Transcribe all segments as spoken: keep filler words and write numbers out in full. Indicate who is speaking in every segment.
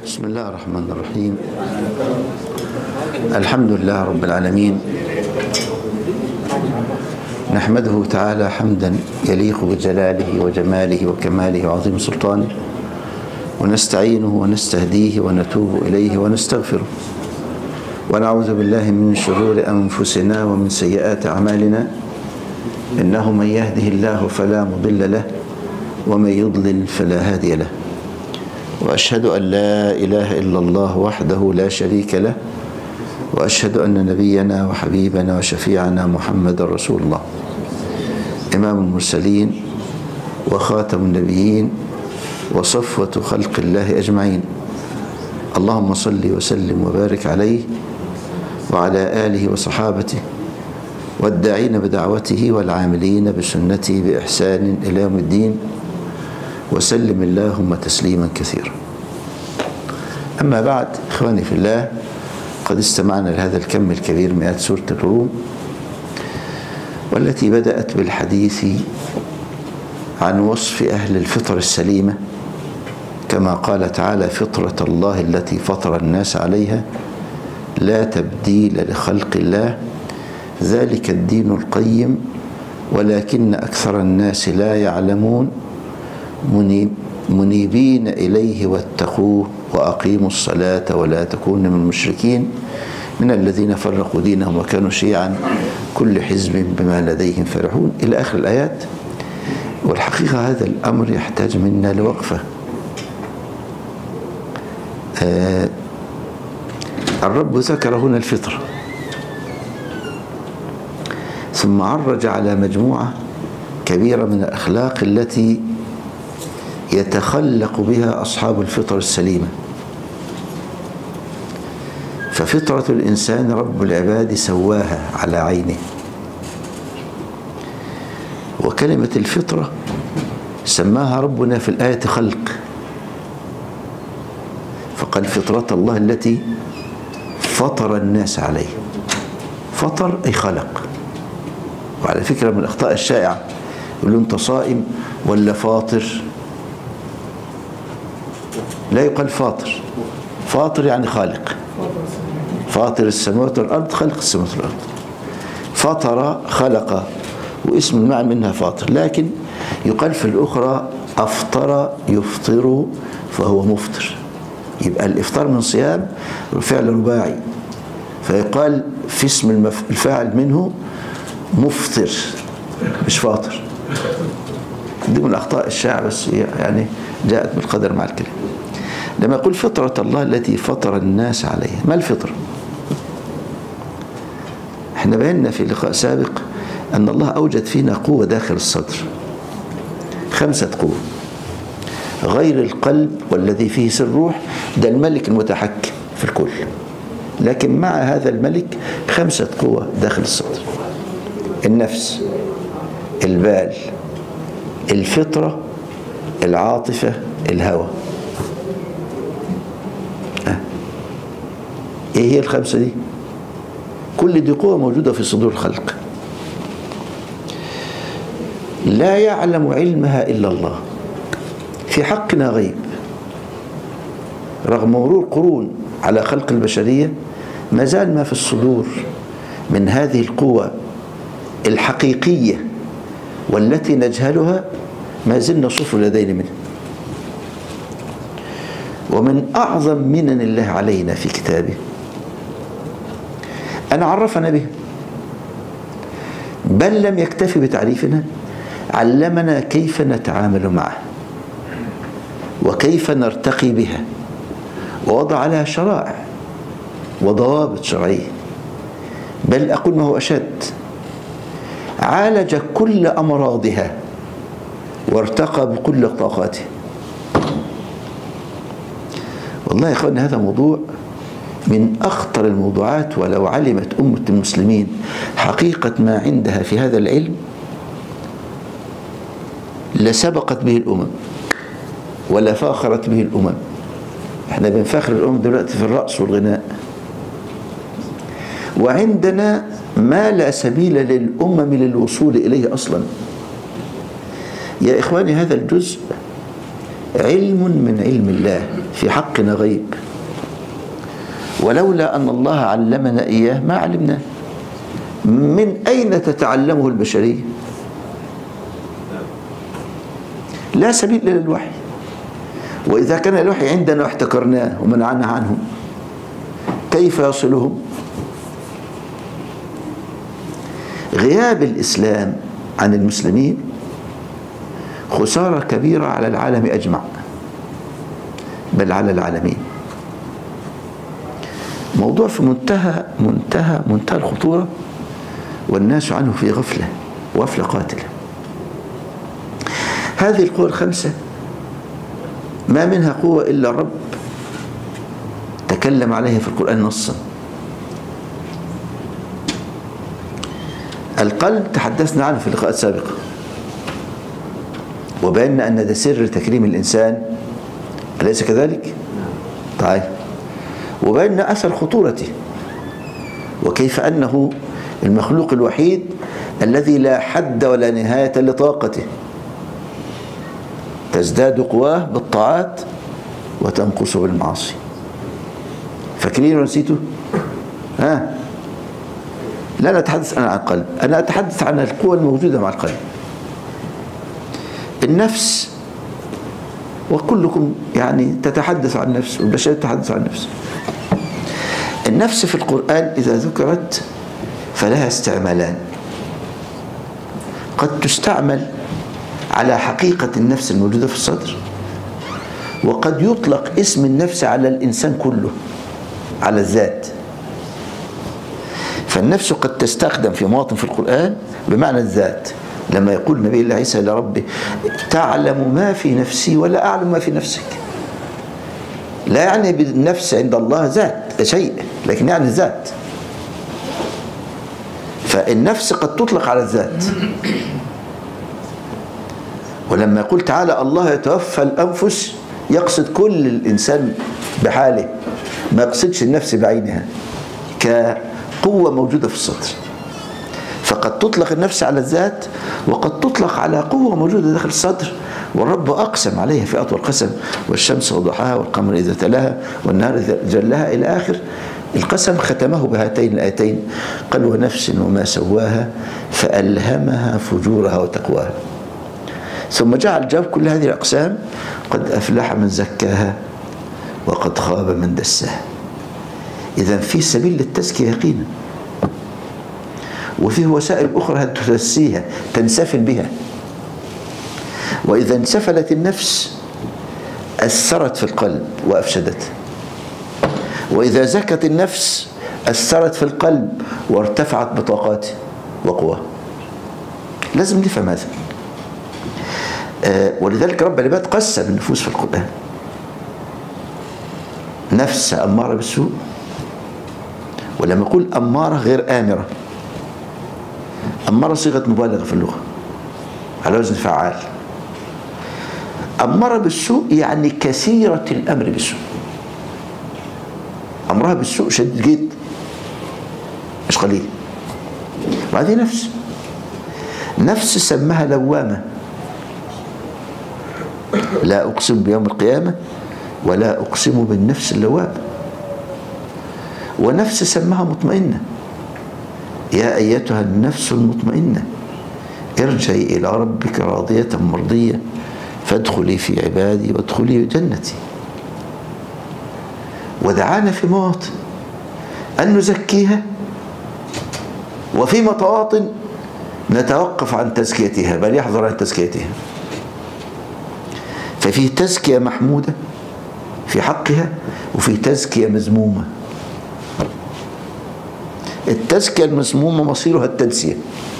Speaker 1: بسم الله الرحمن الرحيم. الحمد لله رب العالمين، نحمده تعالى حمدا يليق بجلاله وجماله وكماله وعظيم سلطانه، ونستعينه ونستهديه ونتوب إليه ونستغفره، ونعوذ بالله من شرور أنفسنا ومن سيئات أعمالنا، إنه من يهده الله فلا مضل له ومن يضلل فلا هادي له، وأشهد أن لا إله إلا الله وحده لا شريك له، وأشهد أن نبينا وحبيبنا وشفيعنا محمد رسول الله، إمام المرسلين وخاتم النبيين وصفوة خلق الله أجمعين. اللهم صل وسلم وبارك عليه وعلى آله وصحابته والداعين بدعوته والعاملين بسنته بإحسان إلى يوم الدين، وسلم اللهم تسليما كثيرا. أما بعد، إخواني في الله، قد استمعنا لهذا الكم الكبير من آيات سورة الروم، والتي بدأت بالحديث عن وصف أهل الفطر السليمة، كما قال تعالى: فطرة الله التي فطر الناس عليها لا تبديل لخلق الله ذلك الدين القيم ولكن أكثر الناس لا يعلمون منيبين إليه واتقوه وأقيموا الصلاة ولا تكونوا من المشركين من الذين فرقوا دينهم وكانوا شيعا كل حزب بما لديهم فرحون، إلى آخر الآيات. والحقيقة هذا الأمر يحتاج منا لوقفة. آه الرب ذكر هنا الفطرة، ثم عرج على مجموعة كبيرة من الأخلاق التي يتخلق بها أصحاب الفطر السليمة. ففطرة الإنسان رب العباد سواها على عينه، وكلمة الفطرة سماها ربنا في الآية خلق، فقال: فطرة الله التي فطر الناس عليه. فطر أي خلق. وعلى فكرة من الأخطاء الشائعة يقولون أنت صائم ولا فاطر؟ لا يقال فاطر. فاطر يعني خالق، فاطر السماوات والأرض، خلق السماوات والأرض. فطر خلق، واسم المعنى منها فاطر. لكن يقال في الأخرى أفطر يفطر فهو مفطر، يبقى الإفطار من صيام فعل رباعي، فيقال في اسم الفاعل منه مفطر مش فاطر. دي من الأخطاء الشائعة، بس يعني جاءت بالقدر مع الكلام. لما يقول فطرة الله التي فطر الناس عليها، ما الفطرة؟ احنا بينا في لقاء سابق أن الله أوجد فينا قوة داخل الصدر، خمسة قوة، غير القلب والذي فيه سر الروح، ده الملك المتحكم في الكل. لكن مع هذا الملك خمسة قوة داخل الصدر: النفس، البال، الفطرة، العاطفة، الهوى. أه. ايه هي الخمسة دي؟ كل دي قوة موجودة في صدور الخلق، لا يعلم علمها إلا الله، في حقنا غيب. رغم مرور قرون على خلق البشرية، ما زال ما في الصدور من هذه القوة الحقيقية والتي نجهلها ما زلنا صفر لدينا منها. ومن أعظم منن الله علينا في كتابه أن عرفنا به، بل لم يكتفي بتعريفنا، علمنا كيف نتعامل معه وكيف نرتقي بها، ووضع لها شرائع وضوابط شرعية. بل أقول ما هو أشد، عالج كل أمراضها وارتقى بكل طاقاته. والله يا أخواني، هذا موضوع من أخطر الموضوعات، ولو علمت أمة المسلمين حقيقة ما عندها في هذا العلم لسبقت به الأمم ولا فاخرت به الأمم. احنا بنفخر الأمم دلوقتي في الرقص والغناء، وعندنا ما لا سبيل للأمم للوصول إليه أصلا. يا إخواني، هذا الجزء علم من علم الله في حقنا غيب، ولولا أن الله علمنا إياه ما علمناه. من أين تتعلمه البشرية؟ لا سبيل إلى الوحي، وإذا كان الوحي عندنا واحتكرناه ومنعنا عنه كيف يصلهم؟ غياب الإسلام عن المسلمين خسارة كبيرة على العالم أجمع، بل على العالمين. موضوع في منتهى منتهى منتهى الخطورة، والناس عنه في غفلة، وغفلة قاتلة. هذه القوى الخمسة ما منها قوة إلا الرب تكلم عليها في القرآن نصا. القلب تحدثنا عنه في لقاءات سابقة، وبينا أن ده سر تكريم الإنسان، أليس كذلك؟ طيب، وبينا أثر خطورته، وكيف أنه المخلوق الوحيد الذي لا حد ولا نهاية لطاقته، تزداد قواه بالطاعات وتنقص بالمعاصي. فاكرين ونسيتوا؟ ها؟ لا نتحدث أنا عن القلب، أنا أتحدث عن القوة الموجودة مع القلب. النفس، وكلكم يعني تتحدث عن النفس، والبشر تتحدث عن النفس. النفس في القرآن إذا ذكرت فلها استعمالان. قد تستعمل على حقيقة النفس الموجودة في الصدر، وقد يطلق اسم النفس على الإنسان كله، على الذات. فالنفس قد تستخدم في مواطن في القرآن بمعنى الذات، لما يقول نبي الله عيسى لربه تعلم ما في نفسي ولا أعلم ما في نفسك. لا يعني بالنفس عند الله ذات شيء، لكن يعني ذات. فالنفس قد تطلق على الذات. ولما يقول تعالى الله يتوفى الأنفس يقصد كل الإنسان بحاله، ما يقصدش النفس بعينها كقوة موجودة في الصدر. فقد تطلق النفس على الذات، وقد تطلق على قوة موجودة داخل الصدر، والرب أقسم عليها في أطول قسم: والشمس وضحاها والقمر إذا تلاها والنهار إذا جلاها، إلى آخر القسم. ختمه بهاتين الآيتين، قال ونفس وما سواها فألهمها فجورها وتقواها. ثم جعل جواب كل هذه الأقسام: قد أفلح من زكاها وقد خاب من دساها. إذن في سبيل للتزكية يقينا، وفيه وسائل أخرى تنسيها تنسفل بها. وإذا انسفلت النفس أثرت في القلب وأفسدته، وإذا زكت النفس أثرت في القلب وارتفعت بطاقاته وقواه. لازم نفهم هذا. آه ولذلك رب العباد قسم النفوس في القرآن: نفس أمارة بالسوء، ولما يقول أمارة غير آمرة. أمارة صيغة مبالغة في اللغة على وزن فعال. أمارة بالسوء يعني كثيرة الأمر بالسوء، أمرها بالسوء شديد جدا مش قليل. وهذه نفس نفس سماها لوامة: لا أقسم بيوم القيامة ولا أقسم بالنفس اللوامة. ونفس سماها مطمئنة: يا أيتها النفس المطمئنة ارجعي إلى ربك راضية مرضية فادخلي في عبادي وادخلي جنتي. ودعانا في مواطن أن نزكيها، وفي مواطن نتوقف عن تزكيتها، بل يحذر عن تزكيتها. ففي تزكية محمودة في حقها، وفي تزكية مذمومة. التزكية المذمومة مصيرها التنسية،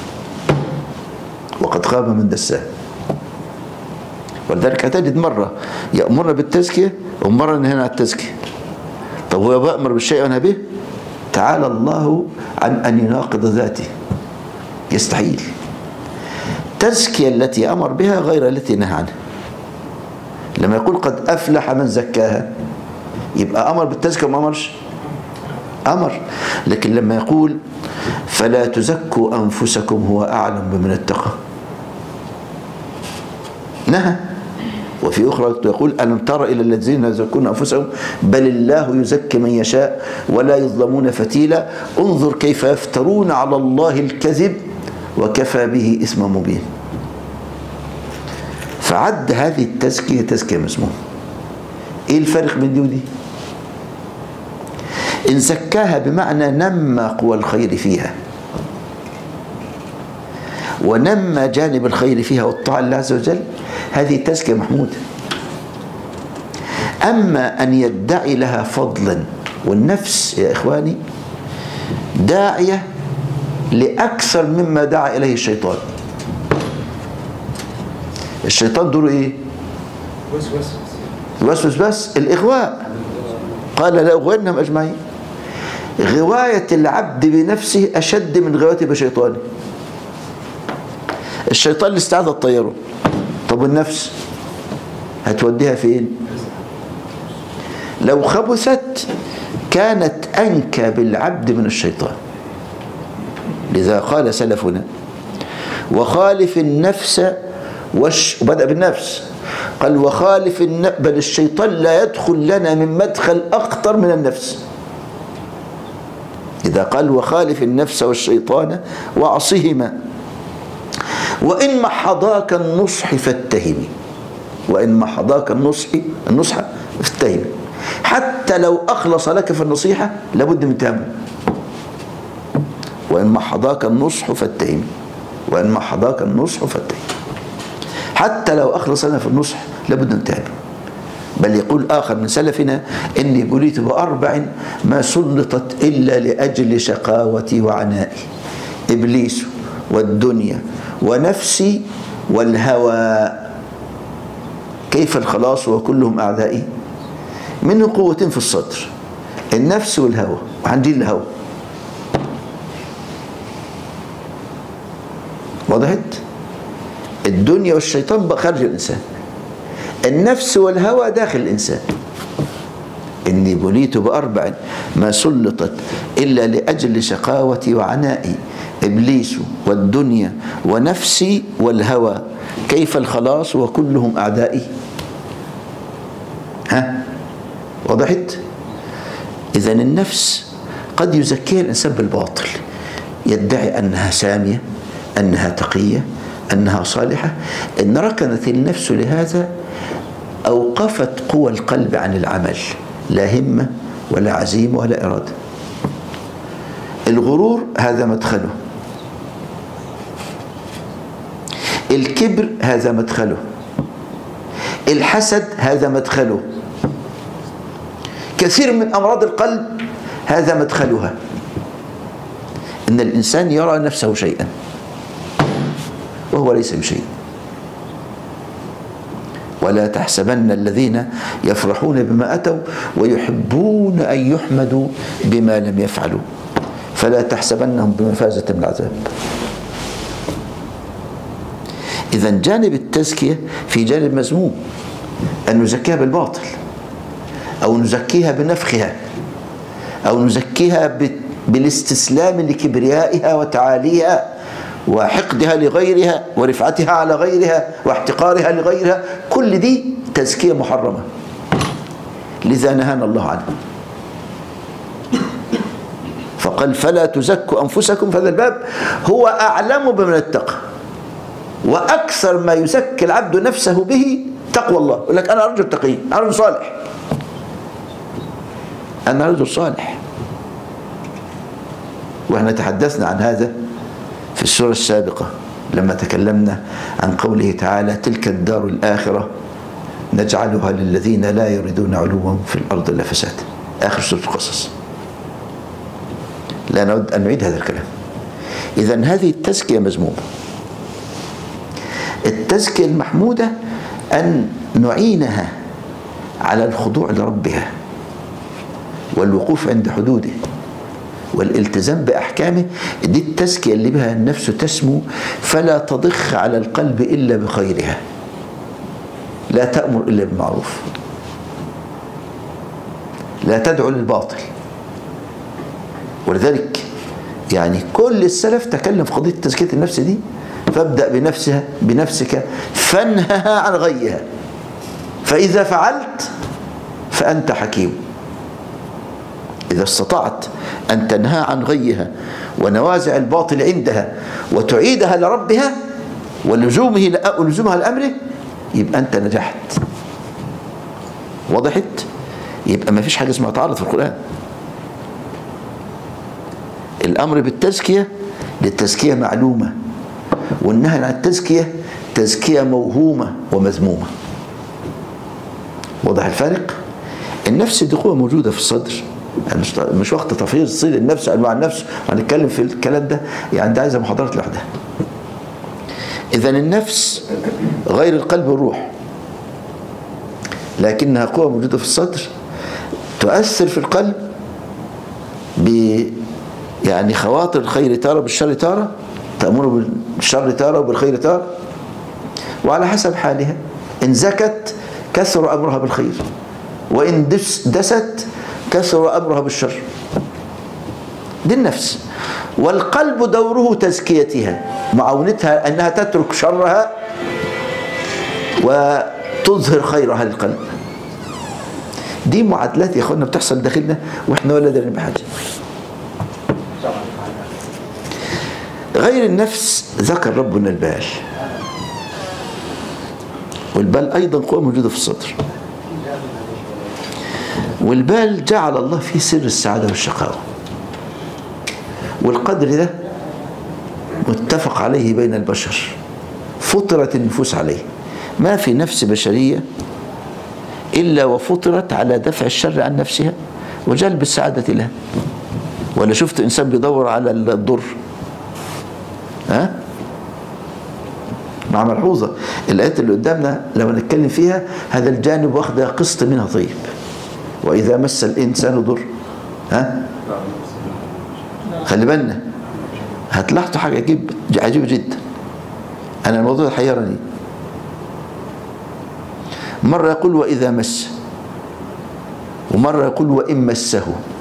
Speaker 1: وقد خاب من دساها. ولذلك هتجد مرة يأمرنا بالتزكية ومرة نهينا عن التزكية. طب هو بأمر بالشيء وأنا به؟ تعالى الله عن أن يناقض ذاته، يستحيل. التزكية التي أمر بها غير التي نهى عنها. لما يقول قد أفلح من زكاها يبقى أمر بالتزكية وما أمرش؟ أمر. لكن لما يقول فلا تزكوا أنفسكم هو أعلم بمن اتقى، نهى. وفي أخرى يقول ألم تر إلى الذين يزكون أنفسهم بل الله يزكي من يشاء ولا يظلمون فتيلا انظر كيف يفترون على الله الكذب وكفى به إثما مبين. فعد هذه التزكية تزكية مذمومة. إيه الفرق بين دي ودي؟ إن زكاها بمعنى نمى قوى الخير فيها ونمى جانب الخير فيها والطاعة لله عز وجل، هذه تزكية محمودة. أما أن يدعي لها فضلا، والنفس يا إخواني داعية لأكثر مما دعا إليه الشيطان. الشيطان دوره إيه؟ وسوس بس الإغواء. قال لأغوينهم أجمعين. غواية العبد بنفسه أشد من غوايته بشيطانه. الشيطان اللي استعاذ تطيره، طب النفس هتوديها فين؟ لو خبثت كانت أنكى بالعبد من الشيطان. لذا قال سلفنا وخالف النفس وش وبدأ بالنفس قال وخالف النفس بل الشيطان لا يدخل لنا من مدخل أخطر من النفس. إذا قال وخالف النفس والشيطان وعصهما وإن محضاك النصح فاتهمي، وإن محضاك النصح النصح فاتهمي، حتى لو أخلص لك في النصيحة لابد من تهمه. وإن محضاك النصح فاتهمي، وإن محضاك النصح فاتهمي، حتى لو أخلص لنا في النصح لابد من تهمه. بل يقول آخر من سلفنا إني بليت بأربع ما سلطت إلا لأجل شقاوتي وعنائي، إبليس والدنيا ونفسي والهوى كيف الخلاص وكلهم أعدائي. منه قوتين في الصدر، النفس والهوى، وعندي الهوى. وضحت؟ الدنيا والشيطان بقى خارج الإنسان، النفس والهوى داخل الإنسان. إني بليت بأربع ما سلطت إلا لأجل شقاوتي وعنائي، إبليس والدنيا ونفسي والهوى كيف الخلاص وكلهم أعدائي. ها؟ وضحت؟ إذن النفس قد يزكيها الإنسان بالباطل، يدعي أنها سامية، أنها تقية، أنها صالحة. إن ركنت النفس لهذا أوقفت قوى القلب عن العمل، لا همة ولا عزيمة ولا إرادة. الغرور هذا مدخله، الكبر هذا مدخله، الحسد هذا مدخله، كثير من أمراض القلب هذا مدخلها. إن الإنسان يرى نفسه شيئا وهو ليس بشيء. ولا تحسبن الذين يفرحون بما أتوا ويحبون أن يحمدوا بما لم يفعلوا فلا تحسبنهم بمفازة من العذاب. إذا جانب التزكية في جانب مذموم، أن نزكيها بالباطل أو نزكيها بنفخها أو نزكيها بالاستسلام لكبريائها وتعاليها وحقدها لغيرها ورفعتها على غيرها واحتقارها لغيرها. كل دي تزكية محرمة، لذا نهانا الله عنه. فقال فلا تزكوا أنفسكم، فهذا الباب هو أعلم بمن اتقى، وأكثر ما يزكي العبد نفسه به تقوى الله. يقول لك أنا رجل تقي، أنا رجل صالح، أنا رجل صالح. وإحنا تحدثنا عن هذا في السورة السابقة لما تكلمنا عن قوله تعالى تلك الدار الآخرة نجعلها للذين لا يريدون علوا في الأرض ولا فسادا، آخر سورة القصص. لا نود أن نعيد هذا الكلام. إذن هذه التزكية مذمومة. التزكية المحمودة أن نعينها على الخضوع لربها والوقوف عند حدوده والالتزام بأحكامه. دي التزكية اللي بها النفس تسمو فلا تضخ على القلب إلا بخيرها، لا تأمر إلا بالمعروف، لا تدعو للباطل. ولذلك يعني كل السلف تكلم في قضية تزكية النفس دي، فابدأ بنفسها بنفسك فانهها عن غيها. فإذا فعلت فأنت حكيم. إذا استطعت أن تنهى عن غيها ونوازع الباطل عندها وتعيدها لربها ولزومه ولزومها لأمره، يبقى أنت نجحت. وضحت؟ يبقى ما فيش حاجة اسمها تعارض في القرآن. الأمر بالتزكية للتزكية معلومة، والنهي عن التزكية تزكية موهومة ومذمومة. واضح الفارق؟ النفس دي قوة موجودة في الصدر، يعني مش مش وقت تفعيل صيل النفس انواع النفس، هنتكلم في الكلام ده يعني ده عايزه محاضرات لوحدها. اذا النفس غير القلب والروح، لكنها قوة موجودة في الصدر تؤثر في القلب ب يعني خواطر الخير تارة بالشر تارة، تأمر بالشر تارة وبالخير تارة، وعلى حسب حالها. إن زكت كثر أمرها بالخير، وإن دست كثر أمرها بالشر. دي النفس. والقلب دوره تزكيتها، معاونتها أنها تترك شرها وتظهر خيرها للقلب. دي معادلات يا اخوانا بتحصل داخلنا واحنا ولا دارين بحاجه. غير النفس ذكر ربنا البال، والبال ايضا قوة موجودة في الصدر. والبال جعل الله فيه سر السعادة والشقاوة، والقدر ده متفق عليه بين البشر، فطرت النفوس عليه. ما في نفس بشرية إلا وفطرت على دفع الشر عن نفسها وجلب السعادة لها. ولا شفت إنسان بيدور على الضر؟ ها؟ مع ملحوظة الآيات اللي قدامنا لما نتكلم فيها هذا الجانب واخدها قسط منها طيب. وإذا مس الإنسان ضر، ها؟ خلي بالنا، هتلاحظوا حاجة عجيب عجيبة جدا. أنا الموضوع ده حيرني. مرة يقول وإذا مس، ومرة يقول وإن مسه.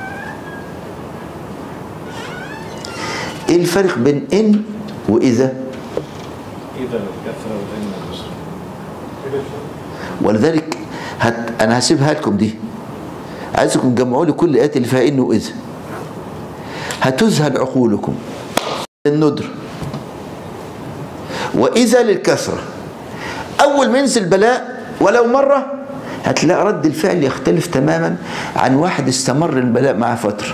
Speaker 1: إيه الفرق بين إن وإذا؟
Speaker 2: إذا الكثرة وإن النصر.
Speaker 1: ولذلك هت... أنا هسيبها لكم دي، عايزكم تجمعوا لي كل الآيات اللي فيها إن وإذا، هتذهل عقولكم. الندر وإذا للكثرة، أول ما ينزل بلاء ولو مرة هتلاقي رد الفعل يختلف تماما عن واحد استمر البلاء معه فترة.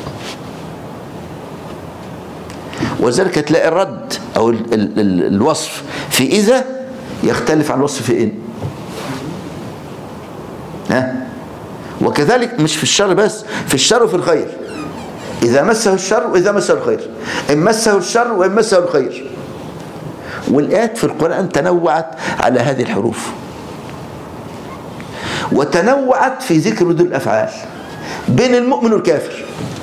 Speaker 1: وذلك هتلاقي الرد أو ال ال ال الوصف في إذا يختلف عن الوصف في إن. ها؟ وكذلك مش في الشر بس، في الشر وفي الخير. إذا مسه الشر وإذا مسه الخير، إن مسه الشر وإن مسه الخير. والآيات في القرآن تنوعت على هذه الحروف، وتنوعت في ذكر ردود الأفعال بين المؤمن والكافر.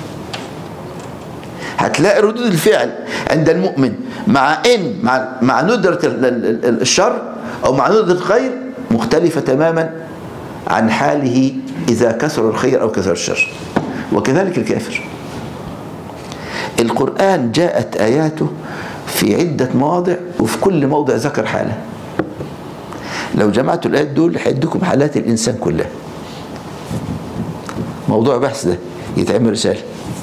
Speaker 1: هتلاقي ردود الفعل عند المؤمن مع إن مع مع ندرة الشر أو مع ندرة الخير مختلفة تماما عن حاله إذا كثر الخير أو كثر الشر. وكذلك الكافر. القرآن جاءت آياته في عدة مواضع، وفي كل موضع ذكر حاله. لو جمعتوا الآيات دول هيديكم حالات الإنسان كلها. موضوع بحث ده يتعمل رسالة.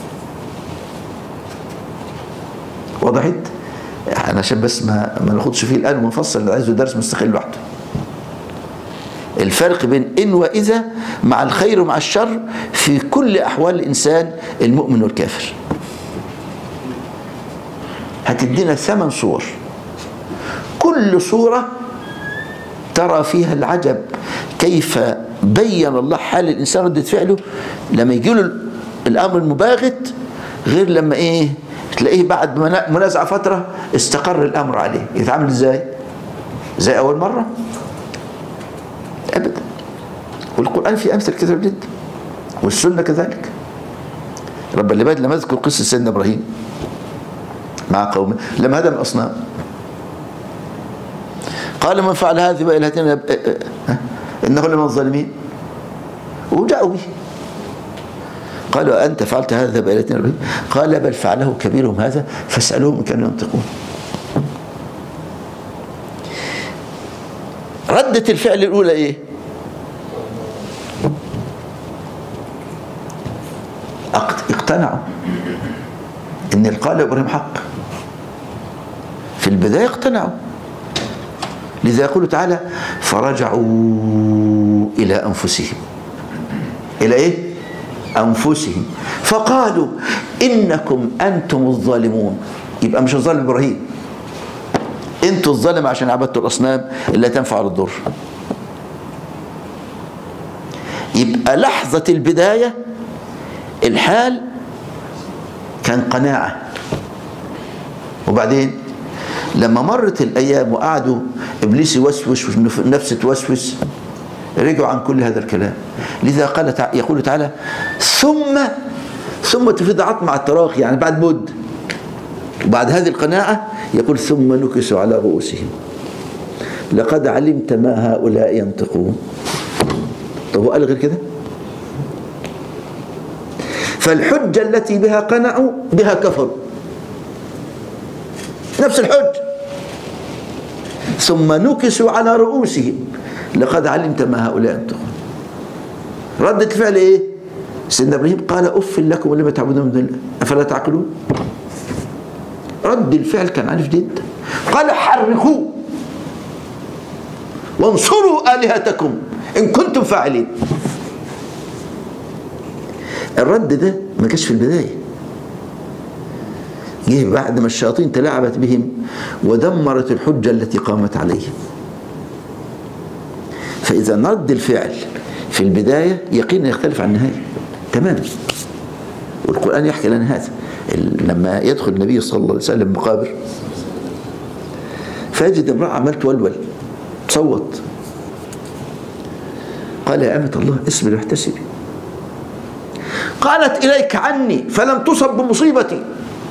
Speaker 1: وضحت؟ أنا عشان بس ما ما ناخدش فيه الآن ونفصل، اللي عايزه درس مستقل لوحده. الفرق بين إن وإذا مع الخير ومع الشر في كل أحوال الإنسان المؤمن والكافر. هتدينا ثمان صور، كل صورة ترى فيها العجب كيف بين الله حال الإنسان ردة فعله لما يجي له الأمر المباغت، غير لما إيه تلاقيه بعد منازعة فترة استقر الأمر عليه. يتعامل إزاي؟ زي أول مرة؟ أبدا. والقرآن فيه أمثل كثير جدا، والسنة كذلك. رب العباد لما أذكر قصة سيدنا إبراهيم مع قومه لما هدم الأصنام، قال من فعل هذه بآلهتنا إنه لمن الظالمين، وجاءوا به. قالوا أنت فعلت هذا بآلهتنا؟ قال بل فعله كبيرهم هذا فاسألوهم إن كانوا ينطقون. ردة الفعل الأولى إيه؟ اقتنعوا ان القال ابراهيم حق. في البدايه اقتنعوا، لذا يقول تعالى فرجعوا الى انفسهم. الى ايه؟ انفسهم فقالوا انكم انتم الظالمون. يبقى مش الظالم ابراهيم، انتوا الظالم عشان عبدتوا الاصنام اللي لا تنفع ولا تضر. يبقى لحظه البدايه الحال كان قناعه، وبعدين لما مرت الايام وقعدوا ابليس يوسوس والنفس توسوس رجعوا عن كل هذا الكلام. لذا قال تع... يقول تعالى ثم ثم تفيد عطف مع التراخي، يعني بعد مد، وبعد هذه القناعه يقول ثم نكسوا على رؤوسهم لقد علمت ما هؤلاء ينطقون. طب هو قال غير كده؟ فالحجه التي بها قنعوا بها كفروا، نفس الحج. ثم نكسوا على رؤوسهم لقد علمت ما هؤلاء ينطقون. ردة الفعل ايه؟ سيدنا ابراهيم قال اف لكم ولما تعبدون من دون الله افلا تعقلون. رد الفعل كان عنيف جدا، قال حرقوه وانصروا الهتكم ان كنتم فاعلين. الرد ده ما كانش في البدايه، جه بعد ما الشياطين تلاعبت بهم ودمرت الحجه التي قامت عليهم. فاذا رد الفعل في البدايه يقينا يختلف عن النهايه تماما. والقران يحكي لنا هذا. لما يدخل النبي صلى الله عليه وسلم مقابر فيجد امراه عمال تولول تصوت، قال يا أمة الله اصبري واحتسبي. قالت إليك عني فلم تصب بمصيبتي.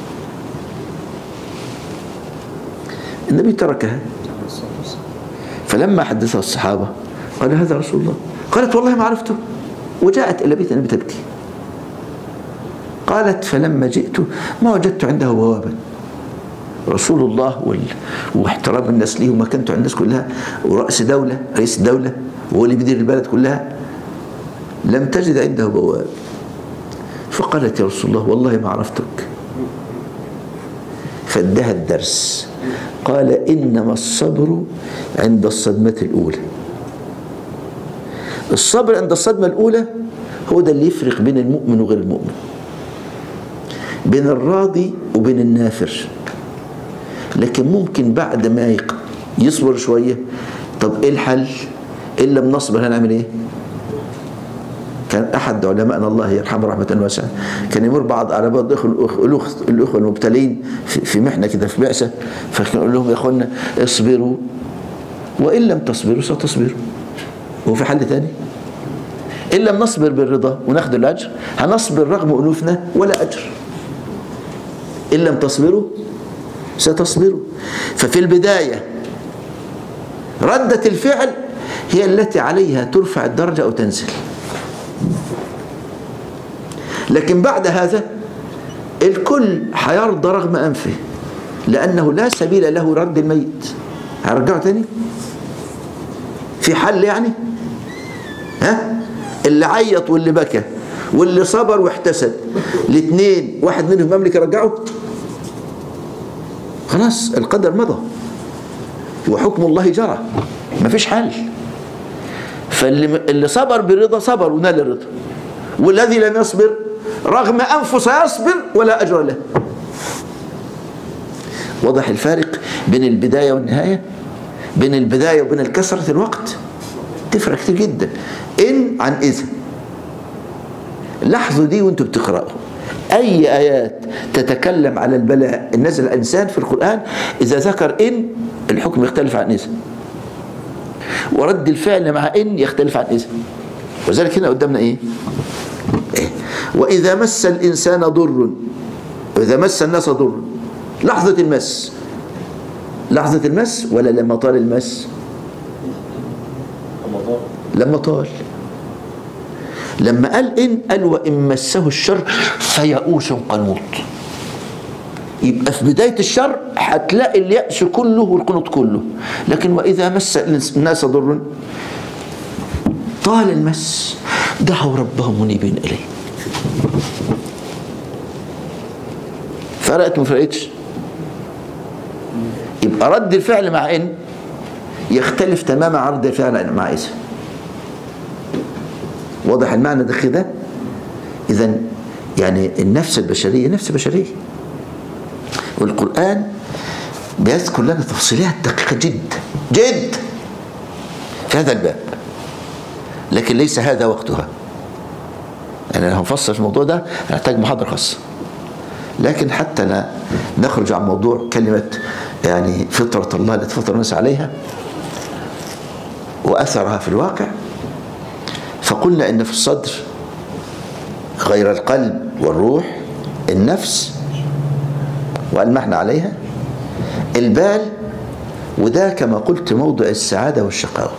Speaker 1: النبي تركها، فلما حدثها الصحابة قال هذا رسول الله. قالت والله ما عرفته، وجاءت إلى بيت النبي تبكي. قالت فلما جئت ما وجدت عنده بوابا. رسول الله وال... واحترام الناس ليه ومكانته عند الناس كلها، ورأس دولة رئيس الدولة وهو اللي بيدير البلد كلها، لم تجد عنده بواب. فقالت يا رسول الله والله ما عرفتك. فادها الدرس، قال إنما الصبر عند الصدمة الأولى. الصبر عند الصدمة الأولى هو ده اللي يفرق بين المؤمن وغير المؤمن، بين الراضي وبين النافر. لكن ممكن بعد ما يصبر شوية، طب ايه الحل؟ إن لم نصبر هنعمل ايه؟ كان أحد علماءنا الله يرحمه رحمة واسعة كان يمر بعض على بعض الأخوة المبتلين في محنة كده في بعثة، فكان يقول لهم يا أخوانا اصبروا وإن لم تصبروا ستصبروا. هو في حل تاني؟ إن لم نصبر بالرضا وناخد الأجر هنصبر رغم أنوفنا ولا أجر. إن لم تصبروا ستصبروا. ففي البداية ردة الفعل هي التي عليها ترفع الدرجة أو تنزل. لكن بعد هذا الكل هيرضى رغم أنفه، لأنه لا سبيل له رد الميت. هرجعه تاني؟ في حل يعني؟ ها؟ اللي عيط واللي بكى واللي صبر واحتسب، الاثنين واحد منهم مملك يرجعه؟ خلاص القدر مضى وحكم الله جرى، مفيش حل. فاللي اللي صبر بالرضا صبر ونال الرضا، والذي لم يصبر رغم أنفه سيصبر ولا أجر له. واضح الفارق بين البداية والنهاية؟ بين البداية وبين كثرة الوقت تفرق كتير جدا. إن عن إذا. لاحظوا دي وانتوا بتقرأوا أي آيات تتكلم على البلاء النازل على الإنسان في القرآن، إذا ذكر إن الحكم يختلف عن إذا، ورد الفعل مع إن يختلف عن إذا. وذلك هنا قدامنا إيه؟ إيه؟ وإذا مس الإنسان ضر، وإذا مس الناس ضر، لحظة المس، لحظة المس ولا لما طال المس؟ لما طال. لما قال إن قال وإن مسه الشر فيئوس قنوط. يبقى في بداية الشر هتلاقي اليأس كله والقنوط كله. لكن وإذا مس الناس ضر طال المس دعوا ربهم منيبين إليه. فرقت ما فرقتش؟ يبقى رد الفعل مع إن يختلف تماما عن رد الفعل مع إذا. واضح المعنى ده كده؟ إذا يعني النفس البشرية نفس بشرية، والقرآن بيذكر لنا تفصيلات دقيقة جدا جدا في هذا الباب، لكن ليس هذا وقتها. يعني لو هنفصل في الموضوع ده هنحتاج محاضرة خاصة، لكن حتى نخرج عن موضوع كلمة يعني فطرة الله التي فطر الناس عليها وأثرها في الواقع، فقلنا إن في الصدر غير القلب والروح النفس، وألمحنا عليها البال، وده كما قلت موضع السعادة والشقاوة.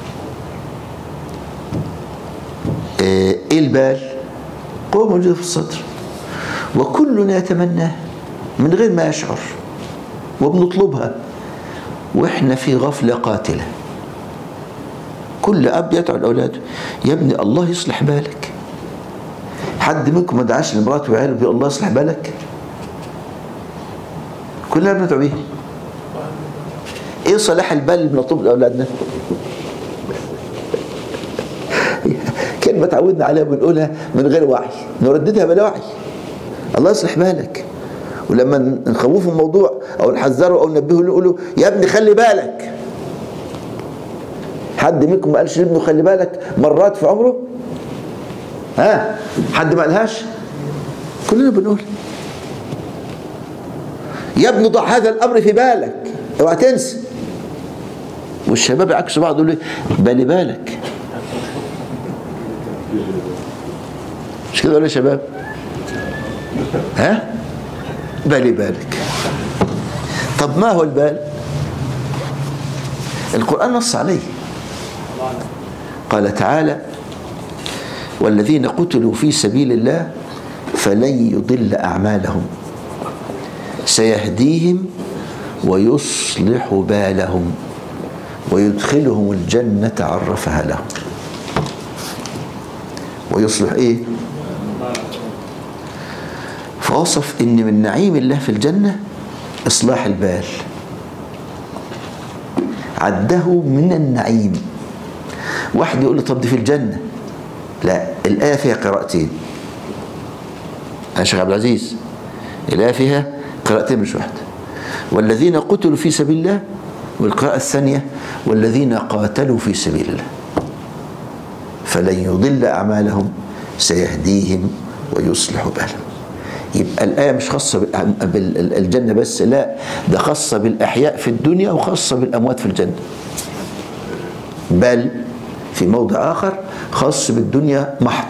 Speaker 1: إيه البال؟ قوة موجودة في الصدر وكلنا يتمناها من غير ما يشعر، وبنطلبها وإحنا في غفلة قاتلة. كل أب يدعو لأولاده يا ابني الله يصلح بالك. حد منكم ما دعاش لمراته وعياله بيقول الله يصلح بالك؟ كلنا بندعو بيه. ايه صلاح البال اللي بنطلب لاولادنا؟ كلمه تعودنا عليها بنقولها من غير وعي، نرددها بلا وعي. الله يصلح بالك. ولما نخوفه الموضوع او نحذره او ننبهه نقول له يا ابني خلي بالك. حد منكم ما قالش لابنه خلي بالك مرات في عمره؟ ها؟ حد ما قالهاش؟ كلنا بنقول يا ابني ضع هذا الامر في بالك، اوعى تنسى. والشباب عكس بعض يقولوا بالي بالك. مش كده ولا يا شباب؟ ها؟ بالي بالك. طب ما هو البال؟ القرآن نص عليه، قال تعالى والذين قتلوا في سبيل الله فلن يضل أعمالهم سيهديهم ويصلح بالهم ويدخلهم الجنة عرفها لهم. ويصلح ايه؟ فوصف ان من نعيم الله في الجنة اصلاح البال، عده من النعيم. واحد يقول له طب دي في الجنة، لا، الآية فيها قراءتين يا شيخ عبد العزيز، الآية فيها قراءتين مش واحدة. والذين قتلوا في سبيل الله، والقراءة الثانية والذين قاتلوا في سبيل الله فلن يضل أعمالهم سيهديهم ويصلح بالهم. يبقى الآية مش خاصة بالجنة بس، لا، ده خاصة بالأحياء في الدنيا وخاصة بالأموات في الجنة، بل في موضع آخر خاص بالدنيا محض.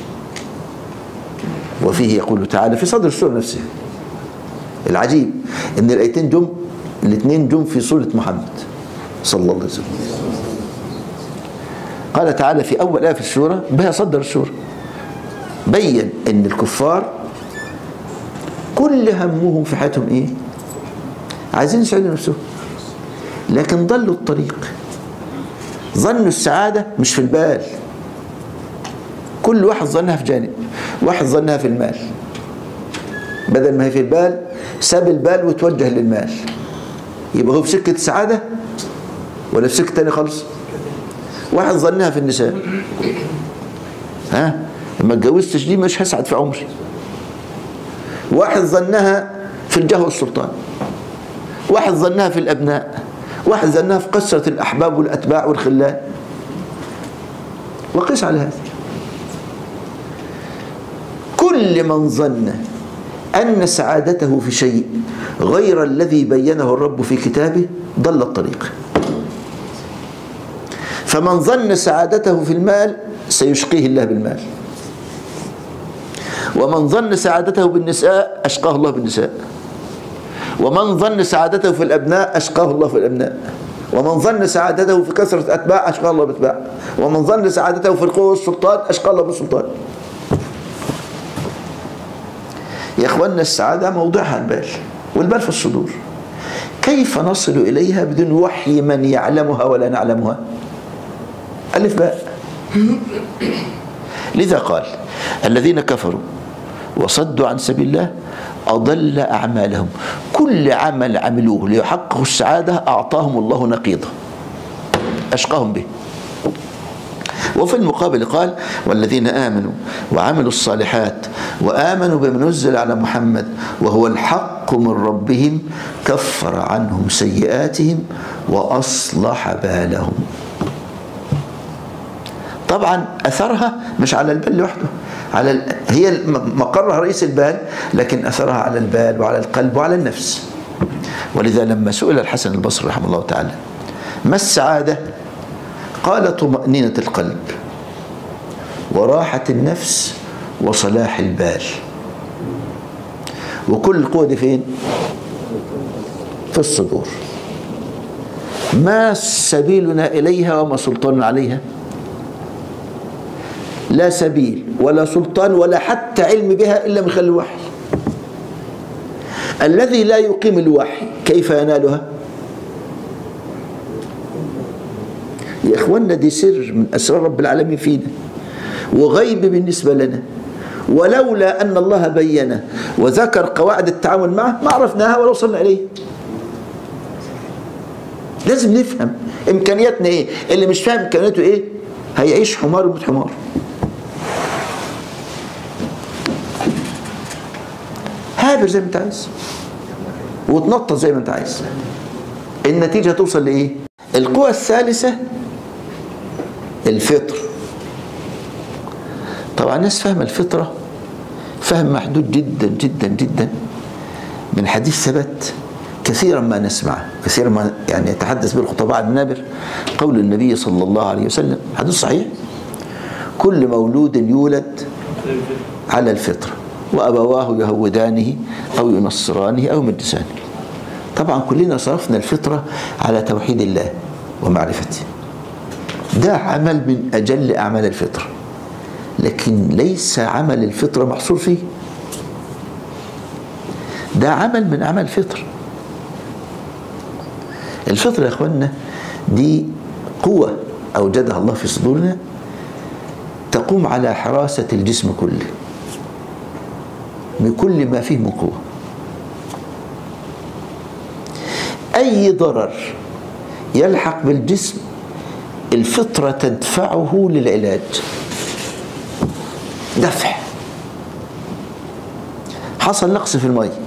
Speaker 1: وفيه يقول تعالى في صدر السورة نفسها. العجيب ان الايتين جم الاثنين جم في سورة محمد صلى الله عليه وسلم. قال تعالى في اول آية في السورة بها صدر السورة، بين ان الكفار كل همهم في حياتهم ايه؟ عايزين يسعدوا نفسهم، لكن ضلوا الطريق. ظنوا السعادة مش في البال، كل واحد ظنها في جانب، واحد ظنها في المال، بدل ما هي في البال ساب البال وتوجه للمال. يبقى هو في سكة السعادة ولا في سكة تاني خالص؟ واحد ظنها في النساء، ها لما اتجوزتش دي مش هسعد في عمري. واحد ظنها في الجاه والسلطان، واحد ظنها في الأبناء، واحد ظنها في قصة الأحباب والأتباع والخلان. وقس على هذا. كل من ظن أن سعادته في شيء غير الذي بينه الرب في كتابه ضل الطريق. فمن ظن سعادته في المال سيشقيه الله بالمال، ومن ظن سعادته بالنساء أشقاه الله بالنساء، ومن ظن سعادته في الأبناء أشقاه الله في الأبناء، ومن ظن سعادته في كثرة أتباع أشقاه الله بأتباع، ومن ظن سعادته في القوة والسلطان أشقاه الله بالسلطان. يا إخواننا السعادة موضعها البال، والبال في الصدور. كيف نصل إليها بدون وحي من يعلمها ولا نعلمها؟ ألف باء. لذا قال الذين كفروا وصدوا عن سبيل الله أضل أعمالهم. كل عمل عملوه ليحققوا السعادة أعطاهم الله نقيضة أشقاهم به. وفي المقابل قال: والذين آمنوا وعملوا الصالحات وآمنوا بما نزل على محمد وهو الحق من ربهم كفر عنهم سيئاتهم وأصلح بالهم. طبعا أثرها مش على البال لوحده، على ال... هي مقرها رئيس البال، لكن أثرها على البال وعلى القلب وعلى النفس. ولذا لما سئل الحسن البصري رحمه الله تعالى ما السعادة؟ قال: طمأنينة القلب وراحة النفس وصلاح البال. وكل القوة دي فين؟ في الصدور. ما سبيلنا إليها وما سلطان عليها؟ لا سبيل ولا سلطان ولا حتى علم بها إلا من خلال الوحي. الذي لا يقيم الوحي كيف ينالها؟ يا إخواننا دي سر من أسرار رب العالمين فينا وغيب بالنسبة لنا، ولولا أن الله بينا وذكر قواعد التعامل معه ما عرفناها ولا وصلنا إليه. لازم نفهم إمكانياتنا إيه. اللي مش فاهم إمكانياته إيه هيعيش حمار وموت حمار. هابر زي ما انت عايز وتنطط زي ما انت عايز، النتيجة توصل لإيه؟ القوة الثالثة الفطر. طبعا الناس فاهمة الفطرة فهم محدود جدا جدا جدا. من حديث ثبت كثيرا ما نسمع، كثيرا ما يعني يتحدث به الخطباء المنابر، قول النبي صلى الله عليه وسلم، حديث صحيح: كل مولود يولد على الفطرة وأبواه يهودانه أو ينصرانه أو يمجسانه. طبعا كلنا صرفنا الفطرة على توحيد الله ومعرفته، ده عمل من أجل أعمال الفطرة، لكن ليس عمل الفطرة محصور فيه، ده عمل من أعمال الفطرة. الفطرة يا أخوانا دي قوة أوجدها الله في صدورنا تقوم على حراسة الجسم كله بكل ما فيه من قوة. أي ضرر يلحق بالجسم الفطرة تدفعه للعلاج، دفع. حصل نقص في الماء،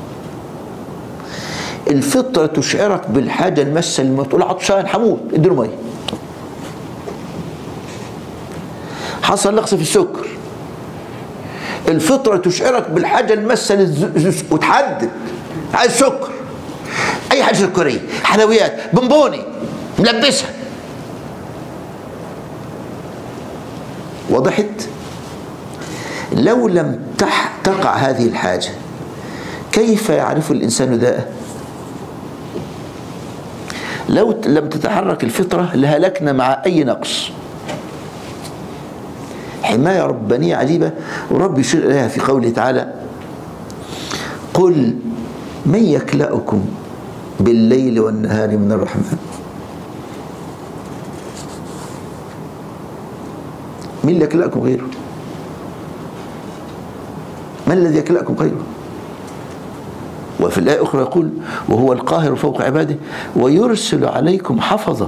Speaker 1: الفطرة تشعرك بالحاجة الماسة لما تقول عطشان حموت اديله مية. حصل نقص في السكر، الفطرة تشعرك بالحاجة الماسة للز... وتحدد عايز سكر، أي حاجة سكرية، حلويات، بونبوني، ملبسها. وضحت؟ لو لم تح... تقع هذه الحاجة كيف يعرف الإنسان داءه؟ لو لم تتحرك الفطرة لهلكنا مع أي نقص. حماية ربانية عجيبة، ورب يشير إليها في قوله تعالى: قل من يكلأكم بالليل والنهار من الرحمن. مين اللي يكلأكم غيره؟ من الذي يكلأكم غيره؟ وفي الآية الأخرى يقول: وهو القاهر فوق عباده ويرسل عليكم حفظة.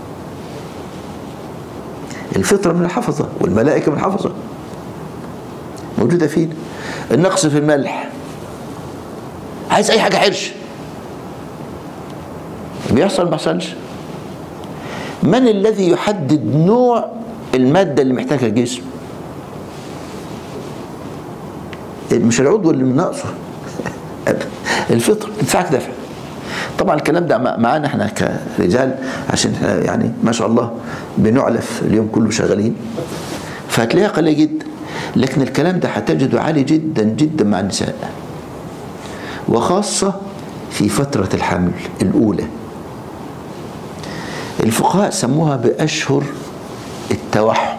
Speaker 1: الفطرة من الحفظة والملائكة من الحفظة موجودة فينا. النقص في الملح، عايز أي حاجة حرش، بيحصل ما بيحصلش. من الذي يحدد نوع المادة اللي محتاجها الجسم؟ مش العضو اللي من ناقصه، الفطر تدفعك دفع. طبعا الكلام ده معانا احنا كرجال عشان يعني ما شاء الله بنعلف اليوم كله شغالين، فهتلاقيها قليله جدا، لكن الكلام ده هتجده عالي جدا جدا مع النساء، وخاصه في فتره الحمل الاولى. الفقهاء سموها باشهر التوحم.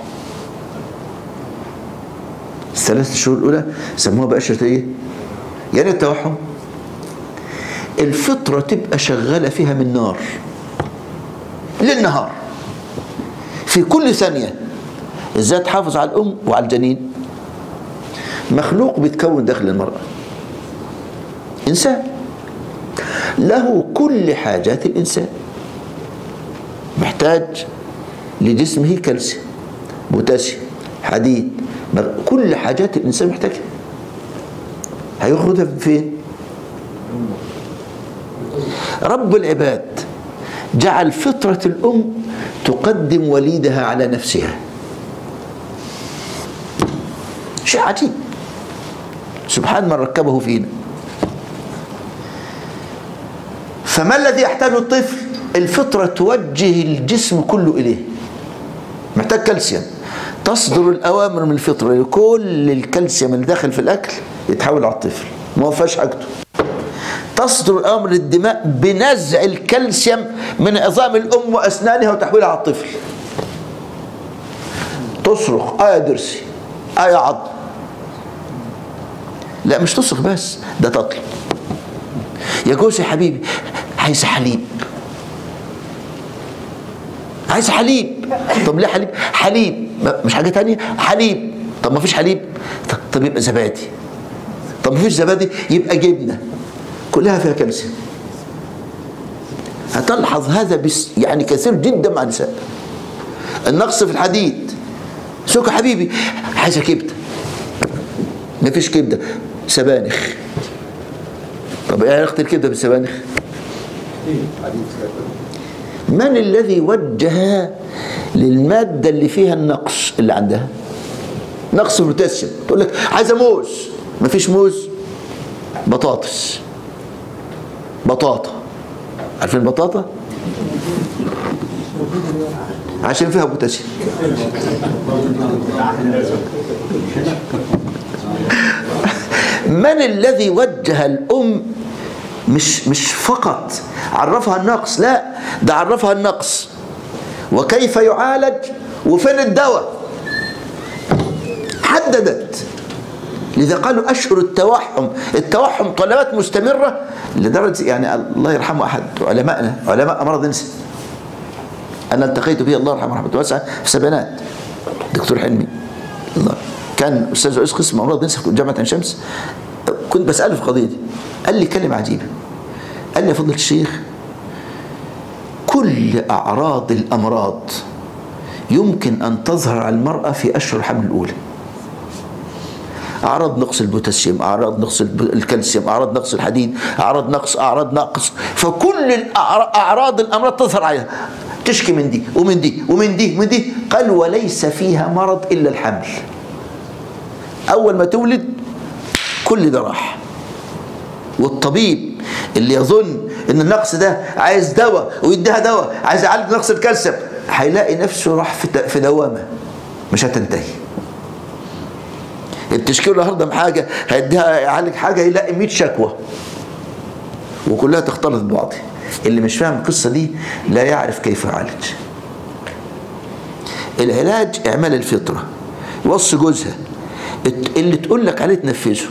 Speaker 1: الثلاث شهور الاولى سموها باشهر ايه؟ يعني التوحم الفطرة تبقى شغالة فيها من نار للنهار في كل ثانية، ازاي تحافظ على الأم وعلى الجنين، مخلوق بيتكون داخل المرأة، إنسان له كل حاجات الإنسان، محتاج لجسمه كالسيوم، بوتاسيوم، حديد، كل حاجات الإنسان محتاجها. هياخدها فين؟ رب العباد جعل فطرة الأم تقدم وليدها على نفسها، شيء عجيب سبحان من ركبه فينا. فما الذي يحتاجه الطفل؟ الفطرة توجه الجسم كله إليه، محتاج كالسيوم، تصدر الأوامر من الفطرة لكل الكالسيوم اللي داخل في الأكل يتحول على الطفل، ما وفاش حاجته. تصدر الأوامر للدماء بنزع الكالسيوم من عظام الأم وأسنانها وتحويلها على الطفل. تصرخ آه يا درسي، آه يا عظم. لا مش تصرخ بس، ده تطلب يا جوزي يا حبيبي عايز حليب، عايز حليب. طب ليه حليب؟ حليب مش حاجة تانية، حليب. طب ما فيش حليب، طب يبقى زبادي. طب ما فيش زبادي يبقى جبنة، كلها فيها كالسيوم. هتلحظ هذا بس يعني كثير جدا مع النساء. النقص في الحديد، سوك حبيبي عايزة كبدة، ما فيش كبدة، سبانخ. طب ايه علاقة الكبدة بالسبانخ؟ من الذي وجه للمادة اللي فيها النقص اللي عندها؟ نقص بوتاسيوم. تقول لك عايزة موز، ما فيش موز، بطاطس، بطاطا. عارفين البطاطا؟ عشان فيها بوتاسيوم. من الذي وجه الأم؟ مش مش فقط عرفها النقص، لا ده عرفها النقص وكيف يعالج وفين الدواء، حددت. لذا قالوا أشهر التوحم، التوحم طلبات مستمرة لدرجة يعني الله يرحمه أحد علمائنا، علماء أمراض النساء، أنا التقيت به الله يرحمه رحمة واسعة في السبعينات، دكتور حلمي الله كان أستاذ رئيس قسم أمراض النساء في جامعة عين شمس. كنت بسأله في قضية دي، قال لي كلمة عجيبة، قال لي يا فضيلة الشيخ كل أعراض الأمراض يمكن أن تظهر على المرأة في أشهر الحمل الأولى. أعراض نقص البوتاسيوم، أعراض نقص الكالسيوم، أعراض نقص الحديد، أعراض نقص، أعراض نقص، فكل أعراض الأمراض تظهر عليها، تشكي من دي ومن دي ومن دي ومن دي. قال وليس فيها مرض إلا الحمل. أول ما تولد كل ده راح. والطبيب اللي يظن ان النقص ده عايز دواء ويديها دواء عايز يعالج نقص الكالسيوم، هيلاقي نفسه راح في دوامه مش هتنتهي. بتشكي له النهارده حاجه هيديها يعالج حاجه يلاقي مية شكوى وكلها تختلط ببعضها. اللي مش فاهم القصه دي لا يعرف كيف يعالج. العلاج اعمال الفطره، وصي جوزها اللي تقول لك عليه تنفذه،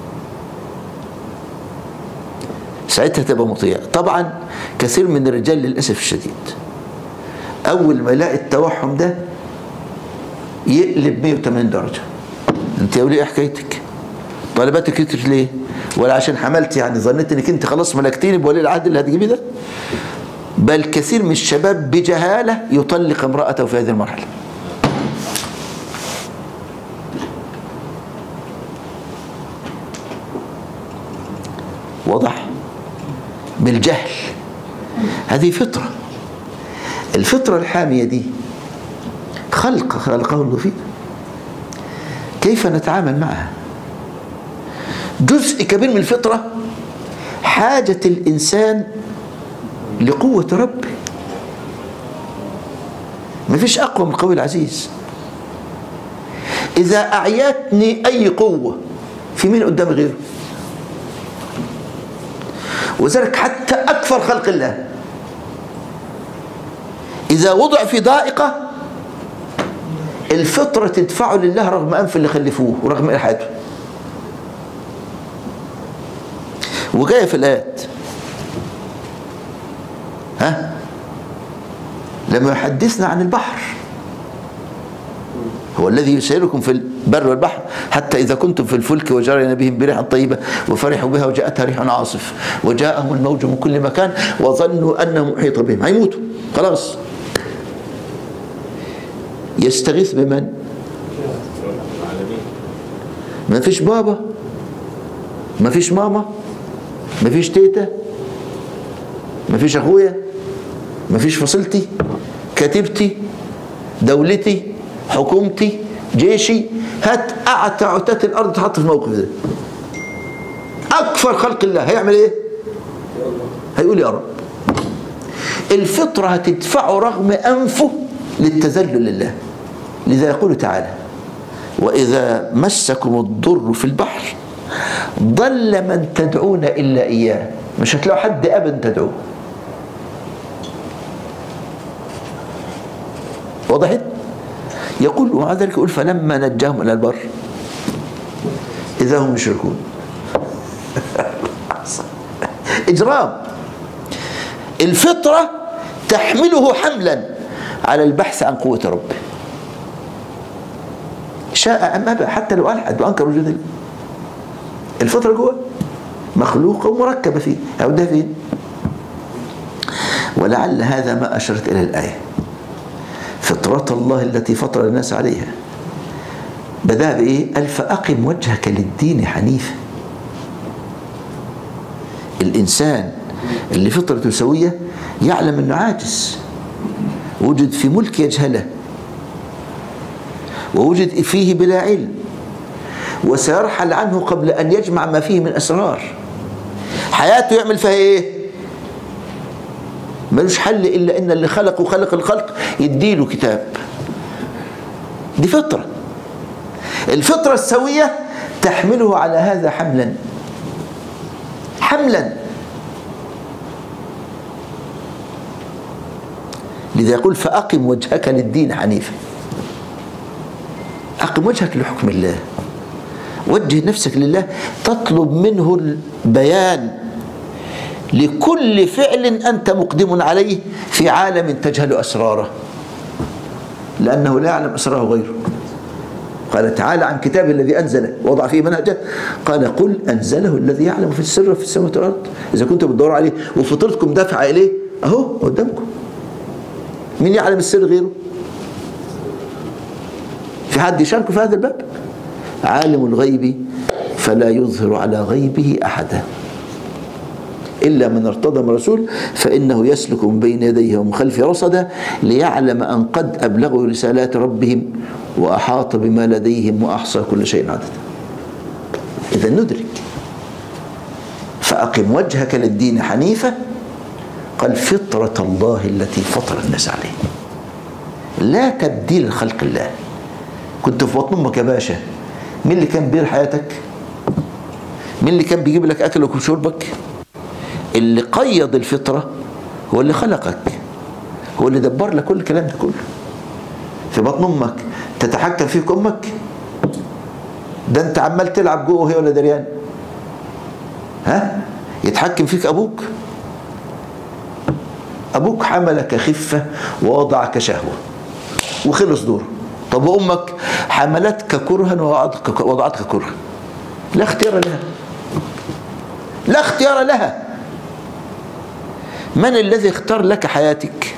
Speaker 1: ساعتها تبقى مطيع. طبعا كثير من الرجال للأسف الشديد أول ما يلاقي التوحم ده يقلب مية وتمانين درجة. أنت يا وليه إيه حكايتك؟ طلباتك كتير ليه؟ ولا عشان حملت يعني ظنيت إنك أنت خلاص ملكتيني بولي العهد اللي هتجيبيه ده؟ بل كثير من الشباب بجهالة يطلق امرأته في هذه المرحلة. واضح؟ بالجهل. هذه فطرة. الفطرة الحامية دي خلق خلقه الله فينا، كيف نتعامل معها؟ جزء كبير من الفطرة حاجة الإنسان لقوة ربه. ما فيش أقوى من القوي العزيز. إذا أعيتني أي قوة في مين قدام غيره؟ وذلك حتى أكثر خلق الله إذا وضع في ضائقة الفطرة تدفعه لله رغم أنف اللي خلفوه ورغم إلحاده. وجاية في الآيات ها لما يحدثنا عن البحر هو الذي يسيركم في البر والبحر حتى إذا كنتم في الفلك وجرينا بهم بريح طيبة وفرحوا بها وجاءتها ريح عاصف وجاءهم الموج من كل مكان وظنوا أنهم محيط بهم، هيموتوا خلاص. يستغيث بمن؟ ما فيش بابا، ما فيش ماما، ما فيش تيتا، ما فيش أخويا، ما فيش فصيلتي، كتيبتي، دولتي، حكومتي، جيشي. هات أعتى عتات الأرض تحط في الموقف ده، أكثر خلق الله هيعمل إيه؟ هيقول يا رب. الفطرة هتدفعه رغم أنفه للتذلل لله. لذا يقول تعالى: وإذا مسكم الضر في البحر ضل من تدعون إلا إياه. مش هتلاقوا حد أبدا تدعوه. وضحت؟ يقول ومع ذلك يقول: فلما نجاهم إلى البر إذا هم يشركون. إجرام. الفطرة تحمله حملا على البحث عن قوة ربه، شاء أم أبى، حتى لو ألحد وأنكر وجود الله. الفطرة جوه مخلوقة ومركبة فيه، أودها فين؟ ولعل هذا ما أشرت إلى الآية: فطرة الله التي فطر الناس عليها. بدأ بإيه؟ قال: فأقم وجهك للدين حنيفا. الإنسان اللي فطرته سوية يعلم أنه عاجز، وجد في ملك يجهله، ووجد فيه بلا علم، وسيرحل عنه قبل أن يجمع ما فيه من أسرار. حياته يعمل فيها إيه؟ ملوش حل إلا إن اللي خلقه خلق الخلق يديله كتاب. دي فطرة. الفطرة السوية تحمله على هذا حملا حملا. لذا يقول: فأقم وجهك للدين حنيفا. أقم وجهك لحكم الله، وجه نفسك لله، تطلب منه البيان لكل فعل أنت مقدم عليه في عالم تجهل أسراره، لأنه لا يعلم أسراره غيره. قال تعالى عن كتابه الذي أنزله ووضع فيه منهجه، قال: قل أنزله الذي يعلم في السر في السماوات والأرض. إذا كنتم بتدوروا عليه وفطرتكم دافعة إليه، أهو قدامكم. مين يعلم السر غيره؟ في حد يشاركه في هذا الباب؟ عالم الغيب فلا يظهر على غيبه أحدا إلا من ارتضى من رسول فإنه يسلك من بين يديه ومن خلفه رصدا ليعلم أن قد أبلغوا رسالات ربهم وأحاط بما لديهم وأحصى كل شيء عددا. إذا ندرك. فأقم وجهك للدين حنيفا، قال: فطرة الله التي فطر الناس عليه، لا تبديل لخلق الله. كنت في بطن امك يا باشا، مين اللي كان بير حياتك؟ مين اللي كان بيجيب لك اكلك وشربك؟ اللي قيض الفطره هو اللي خلقك، هو اللي دبر لك كل الكلام ده كله. في بطن امك تتحكم فيك امك؟ ده انت عمال تلعب جوه وهي ولا دريان. ها؟ يتحكم فيك ابوك؟ ابوك حملك خفه ووضعك شهوه وخلص دوره. طب وامك حملتك كرها ووضعتك كرها، لا اختيار لها، لا اختيار لها. من الذي اختار لك حياتك؟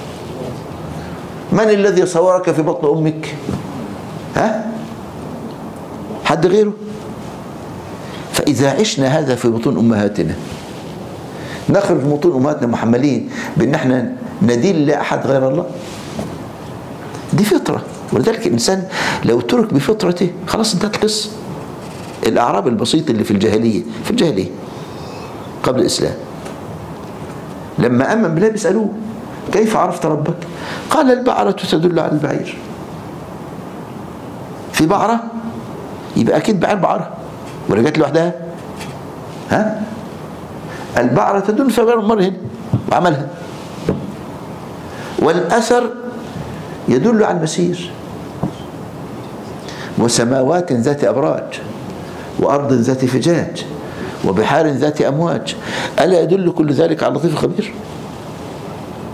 Speaker 1: من الذي صورك في بطن امك؟ ها؟ حد غيره؟ فاذا عشنا هذا في بطون امهاتنا، نخرج من بطون امهاتنا محملين بان احنا ندين لاحد غير الله. دي فطره. ولذلك الإنسان لو ترك بفطرته خلاص انتهت القصة. الأعراب البسيط اللي في الجاهلية في الجاهلية قبل الإسلام لما آمن بالله بيسألوه: كيف عرفت ربك؟ قال: البعرة تدل على البعير. في بعرة يبقى أكيد بعير بعرة ولا جت لوحدها؟ ها؟ البعرة تدل فغير مر هنا وعملها. والأثر يدل على المسير. وسماوات ذات أبراج وأرض ذات فجاج وبحار ذات أمواج ألا يدل كل ذلك على لطيف خبير؟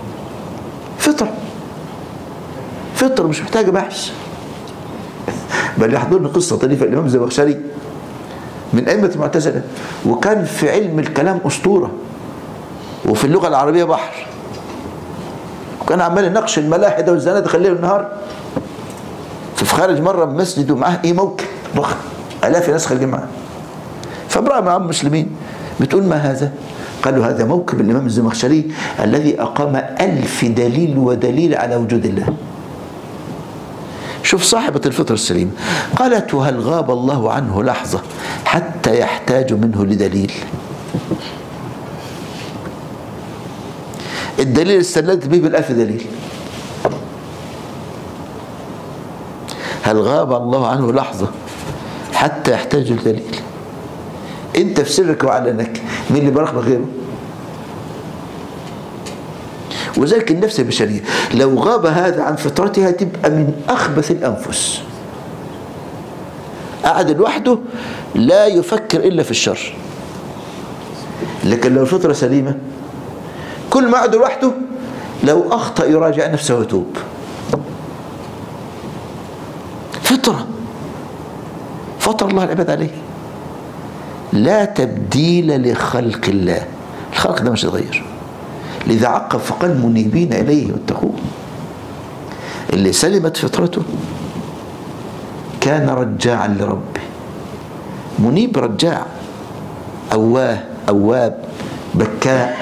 Speaker 1: فطرة. فطرة مش محتاجة بحث. بل يحضرني قصة طريفة. الإمام الزمخشري من أئمة المعتزلة، وكان في علم الكلام أسطورة، وفي اللغة العربية بحر، وكان عمال يناقش الملاحدة والزنادقة الليل والنهار. ففي خارج مرة من مسجد ومعاه إيه موكب ضخم، آلاف الناس خارجين معاه، فامرأة معهم المسلمين بتقول ما هذا؟ قالوا هذا موكب الإمام الزمخشري الذي أقام ألف دليل ودليل على وجود الله. شوف صاحبة الفطر السليم قالت وهل غاب الله عنه لحظة حتى يحتاج منه لدليل؟ الدليل استدلت به بالألف دليل. هل غاب الله عنه لحظة حتى يحتاج لدليل؟ انت في سرك وعلنك مين اللي براقبك غيره؟ وذلك النفس البشرية لو غاب هذا عن فطرتها تبقى من أخبث الأنفس، قاعد لوحده لا يفكر إلا في الشر. لكن لو الفطرة سليمة كل ما قعد لوحده لو أخطأ يراجع نفسه ويتوب. فطرة فطر الله العباد عليه، لا تبديل لخلق الله. الخلق ده مش يتغير، لذا عقب فقال منيبين إليه واتقوه. اللي سلمت فطرته كان رجاعا لربه، منيب رجاع، أواه أواب بكاء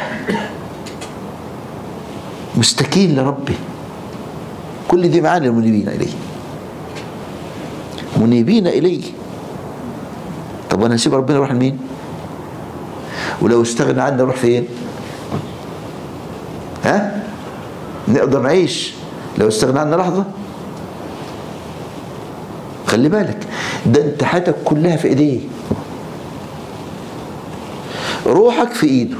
Speaker 1: مستكين لربه. كل دي معاني المنيبين إليه، منيبين إليه. طب وانا نسيب ربنا نروح لمين؟ ولو استغنى عنا نروح فين؟ ها؟ نقدر نعيش لو استغنى عنا لحظة؟ خلي بالك ده انت حياتك كلها في ايديه، روحك في ايده،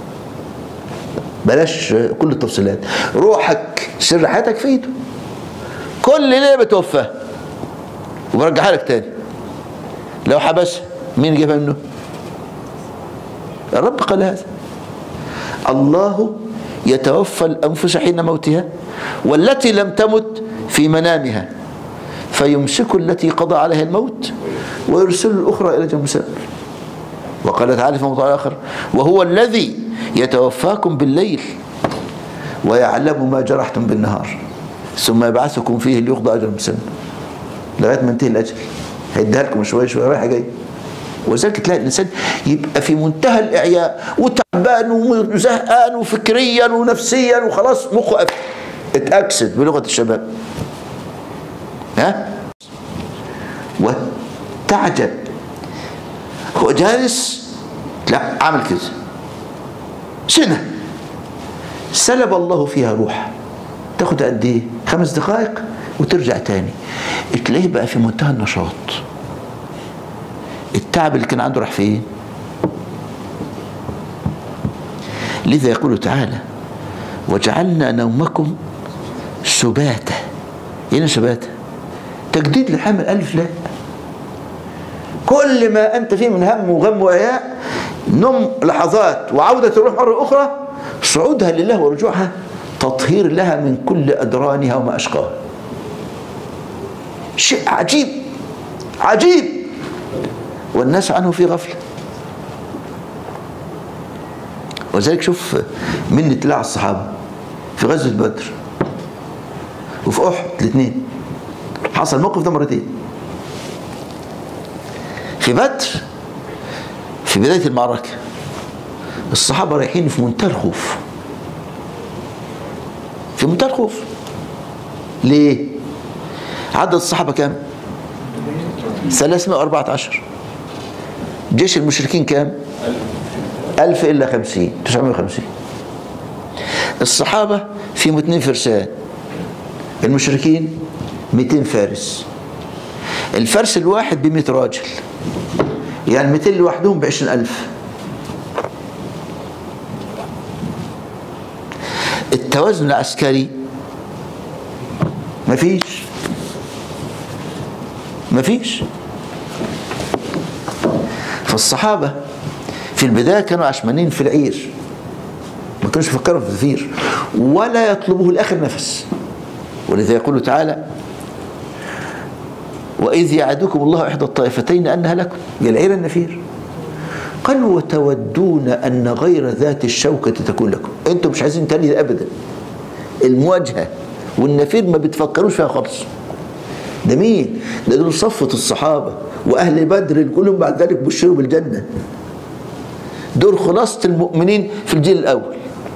Speaker 1: بلاش كل التفصيلات، روحك سر حياتك في ايده، كل ليله بتوفاها وبرجعها لك تاني. لو حبسها مين جابها منه؟ الرب قال هذا. الله يتوفى الأنفس حين موتها والتي لم تمت في منامها فيمسك التي قضى عليها الموت ويرسل الأخرى إلى أجل مسمى. وقال تعالى في موضوع آخر وهو الذي يتوفاكم بالليل ويعلم ما جرحتم بالنهار ثم يبعثكم فيه ليقضى أجل مسمى، لغاية ما ينتهي الأجل هيديها لكم شوية شوية رايحة جاية. وذلك تلاقي الإنسان يبقى في منتهى الإعياء وتعبان وزهقان وفكريا ونفسيا وخلاص مخه قفل، اتأكسد بلغة الشباب. ها؟ وتعجب هو جالس لا عمل كده سنة سلب الله فيها روح، تاخد قد ايه؟ خمس دقائق وترجع تاني تلاقيه بقى في منتهى النشاط. التعب اللي كان عنده راح فين؟ لذا يقول تعالى وجعلنا نومكم سباتا. يعني سباتا تجديد لحامل ألف لا، كل ما أنت فيه من هم وغم وعياء نم لحظات وعودة الروح مرة أخرى، صعودها لله ورجوعها تطهير لها من كل أدرانها وما أشقاها. شيء عجيب عجيب والناس عنه في غفلة. وذلك شوف من اطلاع الصحابة في غزوة بدر وفي أحد الاثنين حصل الموقف ده مرتين. في بدر في بداية المعركة الصحابة رايحين في منتهى الخوف، في منتهى الخوف. ليه؟ عدد الصحابة كام؟ ثلاثمائة وأربعة عشر. جيش المشركين كام؟ ألف إلا خمسين، تسعمائة وخمسين. الصحابة فيهم اثنين فرسان، المشركين مئتين فارس. الفرس الواحد بمئة راجل، يعني مئتين لوحدهم بعشرين ألف. التوازن العسكري مفيش مفيش. فالصحابة في البداية كانوا عشمانين في العير، ما كانوش يفكروا في الزفير ولا يطلبوه لآخر نفس. ولذا يقول تعالى وإذ يعدكم الله إحدى الطائفتين أنها لكم، العير النفير. قال وتودون أن غير ذات الشوكة تكون لكم، أنتم مش عايزين تاني أبدا المواجهة والنفير ما بتفكروش فيها خالص. ده مين؟ ده دول صفة الصحابة وأهل بدر كلهم بعد ذلك بشروا بالجنة، دول خلاصة المؤمنين في الجيل الأول.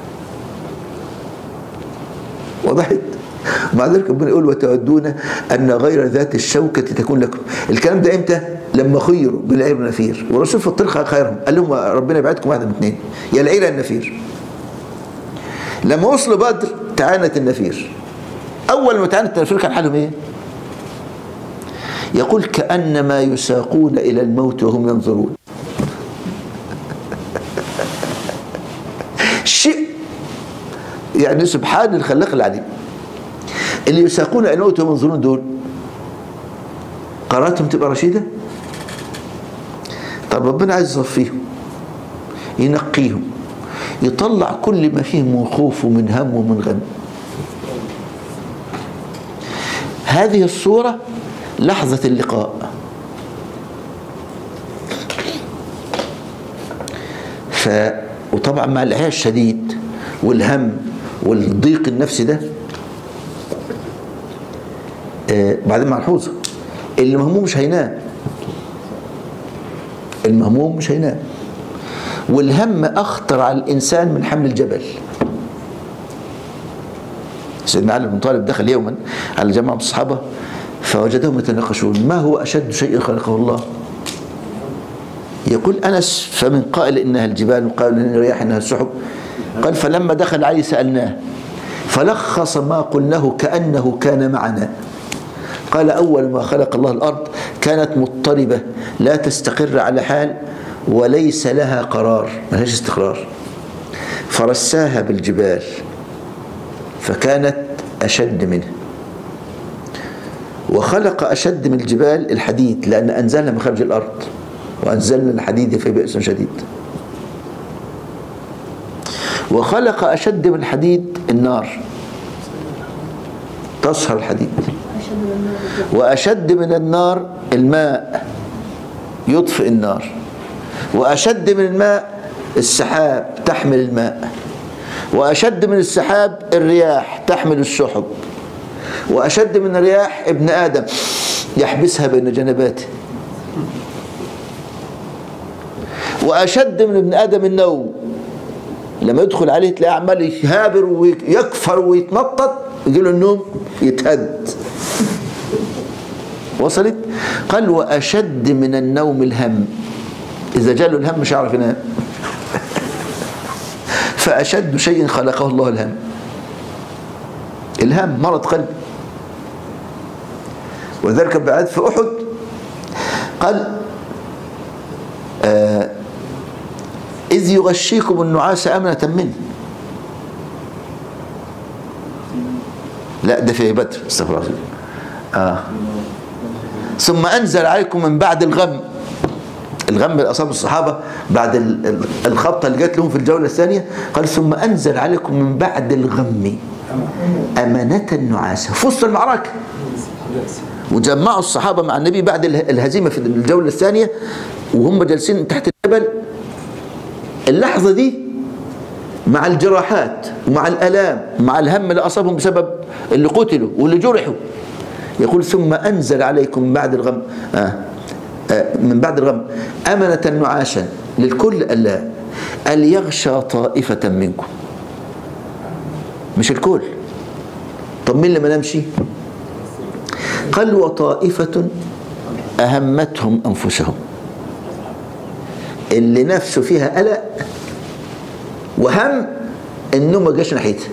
Speaker 1: وضحت؟ مع ذلك ربنا يقول وتودون أن غير ذات الشوكة تكون لكم. الكلام ده إمتى؟ لما خيروا بالعير والنفير، والرسول في الطريق خيرهم قال لهم ربنا يبعدكم واحدة من اثنين، يا العير يا النفير. لما وصلوا بدر تعانت النفير. أول ما تعانت النفير كان حالهم إيه؟ يقول كأنما يساقون إلى الموت وهم ينظرون. شيء يعني سبحان الخلاق العليم. اللي يساقون إلى الموت وهم ينظرون دول قراراتهم تبقى رشيدة؟ طب ربنا عايز يصفيهم، ينقيهم، يطلع كل ما فيه من خوف ومن هم ومن غم. هذه الصورة لحظة اللقاء. ف وطبعا مع الإعياء الشديد والهم والضيق النفسي ده، آه بعدين ملحوظة، المهموم مش هينام، المهموم مش هينام، والهم أخطر على الإنسان من حمل الجبل. سيدنا علي بن طالب دخل يوما على جماعة من الصحابة فوجدهم يتناقشون ما هو أشد شيء خلقه الله؟ يقول أنس فمن قائل إنها الجبال وقال إن الرياح إنها السحب. قال فلما دخل علي سألناه فلخص ما قلناه كأنه كان معنا. قال أول ما خلق الله الأرض كانت مضطربة لا تستقر على حال وليس لها قرار، ما لهاش استقرار، فرساها بالجبال فكانت أشد منه، وخلق أشد من الجبال الحديد لأن أنزلها من خارج الأرض وأنزلنا الحديد في بئس شديد، وخلق أشد من الحديد النار تصهر الحديد، وأشد من النار الماء يطفئ النار، وأشد من الماء السحاب تحمل الماء، وأشد من السحاب الرياح تحمل السحب، وأشد من الرياح ابن آدم يحبسها بين جنباته، وأشد من ابن آدم النوم لما يدخل عليه تلاقيه عمال يهابر ويكفر ويتنطط يجي له النوم يتهد. وصلت؟ قال وأشد من النوم الهم، إذا جاله الهم مش هيعرف ينام. فأشد شيء خلقه الله الهم. الهم مرض قلب، وذلك بعد في أحد قال آه إذ يغشيكم النعاس أمنة منه. لا ده في بدر استغفر الله. آه ثم أنزل عليكم من بعد الغم، الغم اللي أصاب الصحابة بعد الخبطة اللي جات لهم في الجولة الثانية، قال ثم أنزل عليكم من بعد الغم أمنة نعاسا في وسط المعركة. وجمعوا الصحابة مع النبي بعد الهزيمة في الجولة الثانية وهم جالسين تحت الجبل، اللحظة دي مع الجراحات ومع الآلام مع الهم اللي أصابهم بسبب اللي قتلوا واللي جرحوا، يقول ثم أنزل عليكم من بعد الغم آه آه من بعد الغم أمنة نعاسا للكل ألا أن يغشى طائفة منكم، مش الكل. طب مين اللي ما نمشي؟ قال وطائفة أهمتهم أنفسهم، اللي نفسه فيها قلق وهم إنه ما جاش ناحيتها.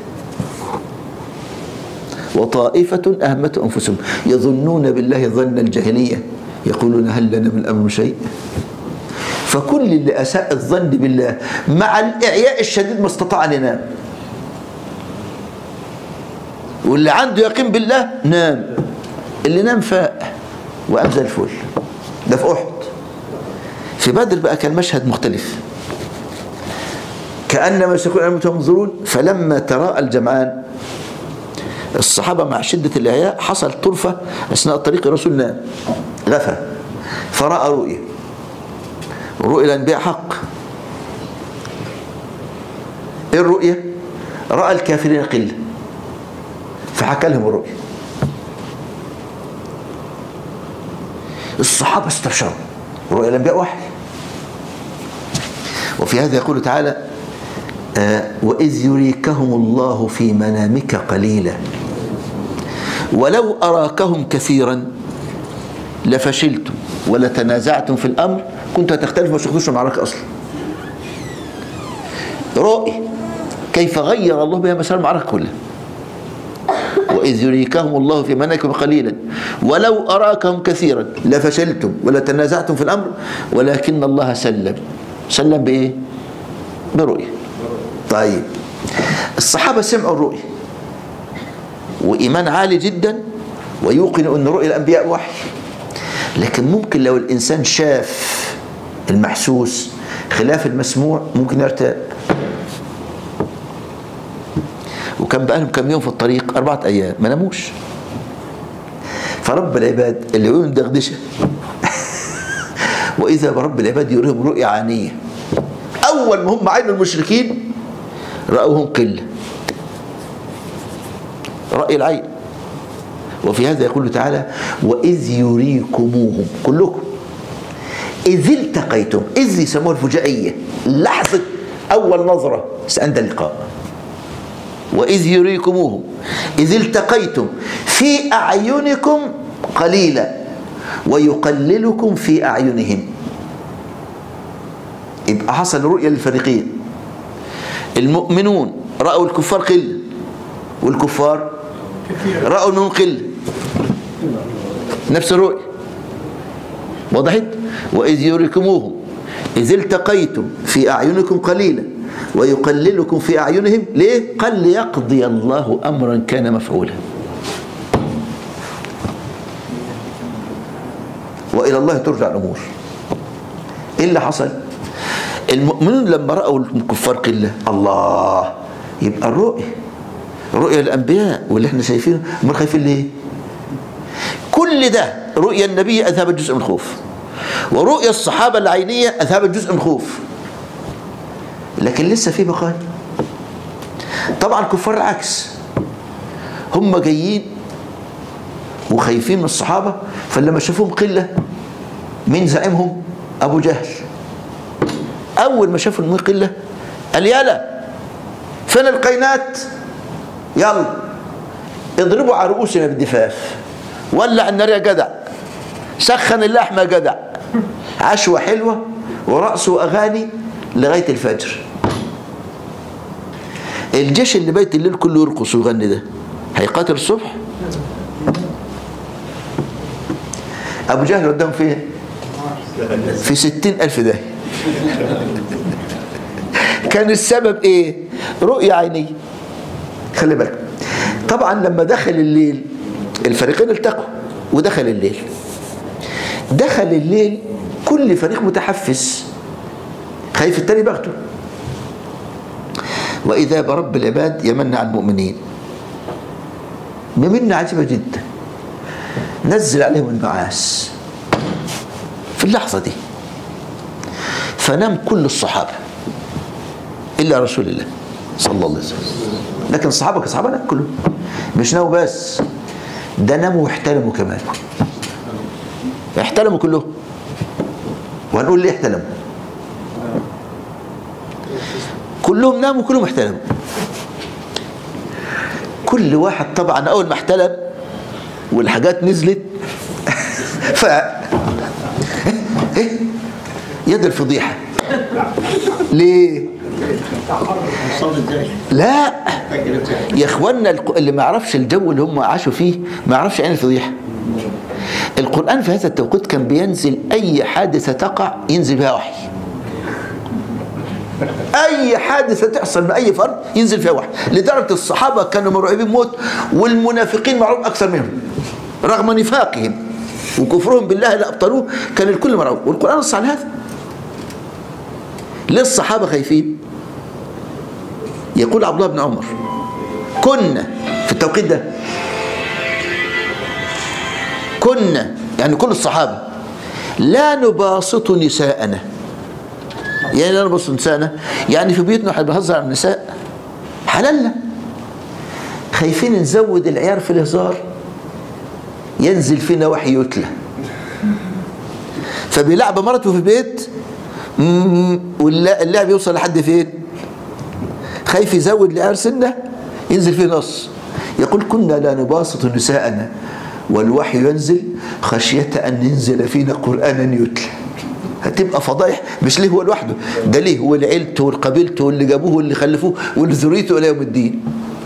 Speaker 1: وطائفة أهمتهم أنفسهم يظنون بالله ظن الجاهلية يقولون هل لنا من الأمر شيء. فكل اللي أساء الظن بالله مع الإعياء الشديد ما استطاع أن ينام، واللي عنده يقين بالله نام، اللي نام فاق وقام زي الفل. ده في أحد. في بدر بقى كان مشهد مختلف، كأنما يسكون أنهم تنظرون. فلما تراءى الجمعان الصحابة مع شدة الإعياء حصل طرفة أثناء الطريق، الرسول نام غفى فرأى رؤيا، ورؤيا الأنبياء حق. إيه الرؤيا؟ رأى الكافرين قلة فحكى لهم الرؤيا. الصحابة استبشروا، رؤيا الأنبياء وحي. وفي هذا يقول تعالى: آه وإذ يريكهم الله في منامك قليلا ولو أراكهم كثيرا لفشلتم ولتنازعتم في الأمر كنتم هتختلفوا مش تخشوا المعركة أصلا. رؤيا كيف غير الله بها مسار المعركة كلها. وإذ يريكهم الله في منامكم قليلا ولو أراكهم كثيرا لفشلتم ولتنازعتم في الأمر ولكن الله سلم. سلم بإيه؟ برؤيا. طيب الصحابة سمعوا الرؤيا وإيمان عالي جدا ويوقن أن رؤيا الأنبياء وحي، لكن ممكن لو الإنسان شاف المحسوس خلاف المسموع ممكن يرتاب. وكان بقالهم كم يوم في الطريق، أربعة أيام ما ناموش. فرب العباد اللي يقولون دغدشة وإذا برب العباد يريهم رؤيا عانية. أول ما هم عينوا المشركين رأوهم قلة، رأي العين. وفي هذا يقول تعالى: وإذ يريكموهم كلكم إذ التقيتم. إذ يسموها الفجائية، لحظة أول نظرة عند اللقاء. وإذ يريكموهم إذ التقيتم في أعينكم قليلا ويقللكم في أعينهم. يبقى حصل رؤية للفريقين. المؤمنون رأوا الكفار قلة والكفار رأوا أنهم قلة، نفس الرؤية. وضحت؟ وإذ يريكموهم إذ التقيتم في أعينكم قليلا ويقللكم في أعينهم. ليه؟ قال ليقضي الله أمرا كان مفعولا وإلى الله ترجع الأمور. إيه اللي حصل؟ المؤمنون لما رأوا الكفار قلة، الله، يبقى الرؤية رؤية الأنبياء واللي احنا شايفينه، امال خايفين ليه؟ كل ده رؤيا النبي أذهبت جزء من الخوف، ورؤيا الصحابة العينية أذهبت جزء من الخوف، لكن لسه في بقايا. طبعا الكفار العكس، هم جايين وخايفين من الصحابة، فلما شافوهم قلة من زعيمهم أبو جهل، أول ما شافوا المؤمنين قلة قال: يلا فين القينات؟ يلا اضربوا على رؤوسنا بالدفاف، ولع النار يا جدع، سخن اللحمة يا جدع، عشوة حلوة ورقص وأغاني لغاية الفجر. الجيش اللي بيت الليل كله يرقص ويغني ده هيقاتل الصبح؟ أبو جهل قدام فين؟ في ستين ألف ده. كان السبب إيه؟ رؤية عينية. خلي بالك، طبعا لما دخل الليل الفريقين التقوا ودخل الليل، دخل الليل كل فريق متحفز خايف التاني باخده. وإذا برب العباد يمن على المؤمنين بمنة عجيبة جدا، نزل عليهم النعاس في اللحظة دي، فنام كل الصحابة إلا رسول الله صلى الله عليه وسلم. لكن الصحابة كصحابة كلهم مش ناموا بس، ده ناموا واحتلموا كمان، احتلموا كلهم. وهنقول ليه احتلموا. كلهم ناموا كلهم احتلموا. كل واحد طبعا أول ما احتلم والحاجات نزلت ف ايه يد الفضيحة. ليه؟ لا يا اخوانا، اللي ما يعرفش الجو اللي هم عاشوا فيه ما يعرفش عين الفضيحة. القرآن في هذا التوقيت كان بينزل أي حادثة تقع ينزل بها وحي، أي حادثة تحصل من أي فرد ينزل فيها وحي، لدرجة الصحابة كانوا مرعوبين موت، والمنافقين مرعوب أكثر منهم رغم نفاقهم وكفرهم بالله لا أبطلوه، كان الكل مرعوب. والقرآن نص على هذا. ليه الصحابة خايفين؟ يقول عبد الله بن عمر: كنا في التوقيت ده كنا يعني كل الصحابة لا نباسط نساءنا. يعني لا نباسط نساءنا يعني في بيوتنا احنا بنهزر على النساء حلالنا، خايفين نزود العيار في الهزار ينزل فينا وحي يتلى، فبيلعب مرته في البيت واللعب يوصل لحد فين؟ خايف يزود العيار سنه ينزل فيه نص. يقول كنا لا نباسط نساءنا والوحي ينزل خشية أن ينزل فينا قرآنا يتلى. هتبقى فضايح، مش ليه هو لوحده، ده ليه هو لعيلته والقبيلته واللي جابوه واللي خلفوه واللي ذريته إلى يوم الدين.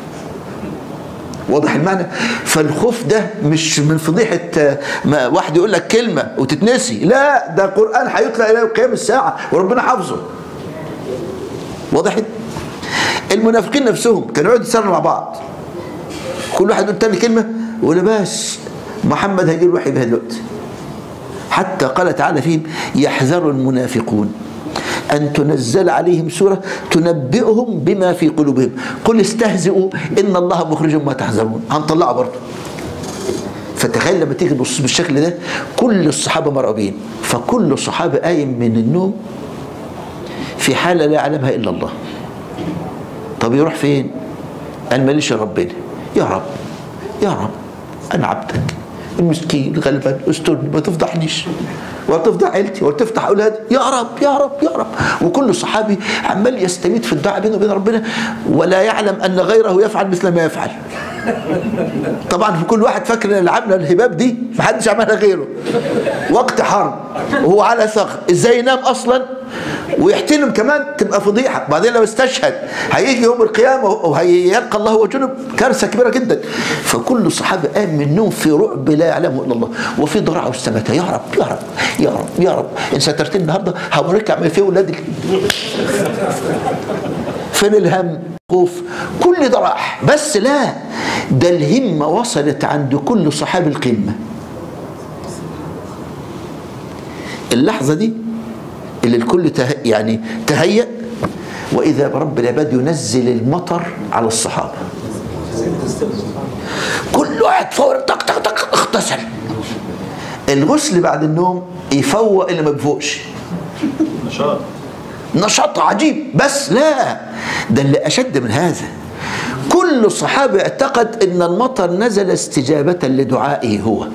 Speaker 1: واضح المعنى؟ فالخوف ده مش من فضيحة ما واحد يقول لك كلمة وتتنسي، لا ده قرآن هيتلى إلى قيام الساعة وربنا حافظه. واضح؟ المنافقين نفسهم كانوا يقعدوا يتصارعوا مع بعض، كل واحد يقول تاني كلمة ولا بس محمد هيجي الوحي بها دلوقتي. حتى قال تعالى فيهم يحذر المنافقون أن تنزل عليهم سورة تنبئهم بما في قلوبهم قل استهزئوا إن الله مخرج ما تحذرون. هنطلعه برضه. فتخيل لما تيجي تبص بالشكل ده كل الصحابة مرعوبين، فكل الصحابة قايم من النوم في حالة لا يعلمها إلا الله. طب يروح فين؟ قال ماليش يا ربنا، يا رب يا رب أنا عبدك المسكين الغلبان استرني ما تفضحنيش ولا تفضح عيلتي ولا تفتح أولادي، يا رب يا رب يا رب. وكل صحابي عمال يستميت في الدعاء بينه وبين ربنا ولا يعلم أن غيره يفعل مثل ما يفعل. طبعا كل واحد فاكر ان العمله الهباب دي محدش عملها غيره، وقت حرب وهو على ثغر ازاي ينام اصلا ويحتلم كمان تبقى فضيحه. بعدين لو استشهد هيجي يوم القيامه وهيلقى الله وجنب كارثه كبيره جدا. فكل الصحابه قام من النوم في رعب لا يعلمه الا الله وفي ضراعه واستماتة، يا رب يا رب يا رب يا رب ان سترتني النهارده هوريك اعمل فيه ولادي. فين الهم؟ خوف، كل ده راح. بس لا، ده الهمة وصلت عند كل صحابي القمة. اللحظة دي اللي الكل ته... يعني تهيأ وإذا برب العباد ينزل المطر على الصحابة. كل واحد فور طق طق طق اغتسل. الغسل بعد النوم يفوق اللي ما بيفوقش. نشاط نشاط عجيب. بس لا، ده اللي أشد من هذا، كل الصحابة اعتقد أن المطر نزل استجابة لدعائه هو،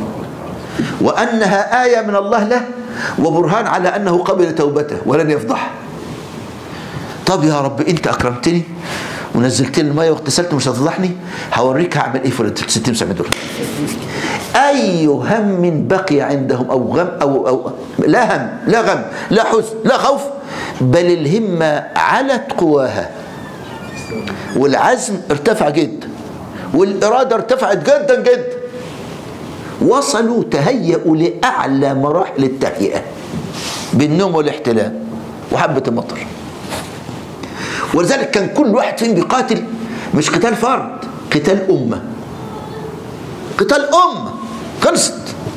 Speaker 1: وأنها آية من الله له وبرهان على أنه قبل توبته ولن يفضح. طب يا رب أنت أكرمتني ونزلت لي المية واغتسلت مش هتفضحني، هوريك هعمل إيه في ال ستين سنة دول. أي هم بقي عندهم أو غم أو, أو لا هم لا غم لا حزن لا خوف، بل الهمة علت قواها والعزم ارتفع جدا والإرادة ارتفعت جدا جدا. وصلوا تهيئوا لأعلى مراحل التهيئة بالنوم والاحتلام وحبة المطر. ولذلك كان كل واحد فيهم بيقاتل مش قتال فرد، قتال أمة، قتال أمة خلصت.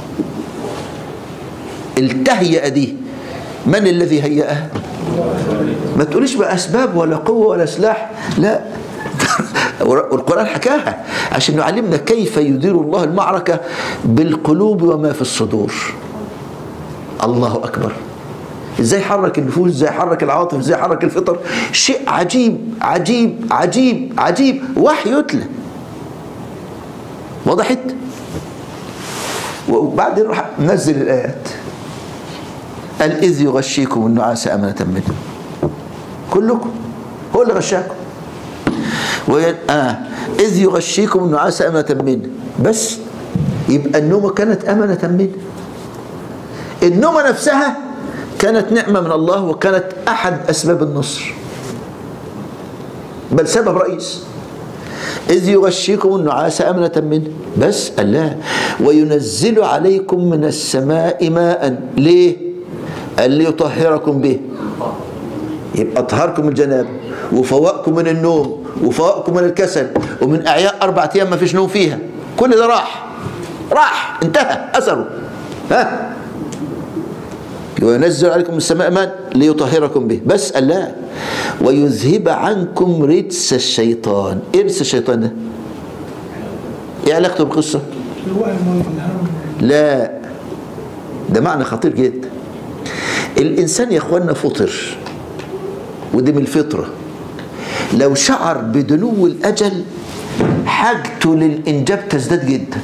Speaker 1: التهيئة دي من الذي هيئها؟ ما تقوليش بأسباب ولا قوة ولا سلاح، لا. والقرآن حكاها عشان يعلمنا كيف يدير الله المعركة بالقلوب وما في الصدور. الله أكبر. ازاي حرك النفوس، ازاي حرك العاطف، ازاي حرك الفطر. شيء عجيب عجيب عجيب عجيب. وحي يتلى. وضحت؟ وبعدين راح نزل الآيات. قال إذ يغشيكم النعاس أمنة منه. كلكم هو اللي غشاكم. آه إذ يغشيكم النعاس أمنة منه. بس يبقى النومة كانت أمنة منه. النومة نفسها كانت نعمة من الله وكانت أحد أسباب النصر، بل سبب رئيس. إذ يغشيكم النعاس أمنة منه. بس الله وينزل عليكم من السماء ماء. ليه؟ قال ليطهركم به. يبقى طهركم من الجنابة وفوقكم من النوم وفوقكم من الكسل ومن أعياء أربعة أيام ما فيش نوم فيها. كل ده راح راح انتهى أثره. ها وينزل عليكم من السماء ماء ليطهركم به. بس الله ويذهب عنكم رجس الشيطان. ايه رجس الشيطان ده؟ ايه علاقته بالقصه؟ لا ده معنى خطير جدا. الإنسان يا إخواننا فطر، ودي من الفطرة. لو شعر بدنو الأجل حاجته للإنجاب تزداد جدا،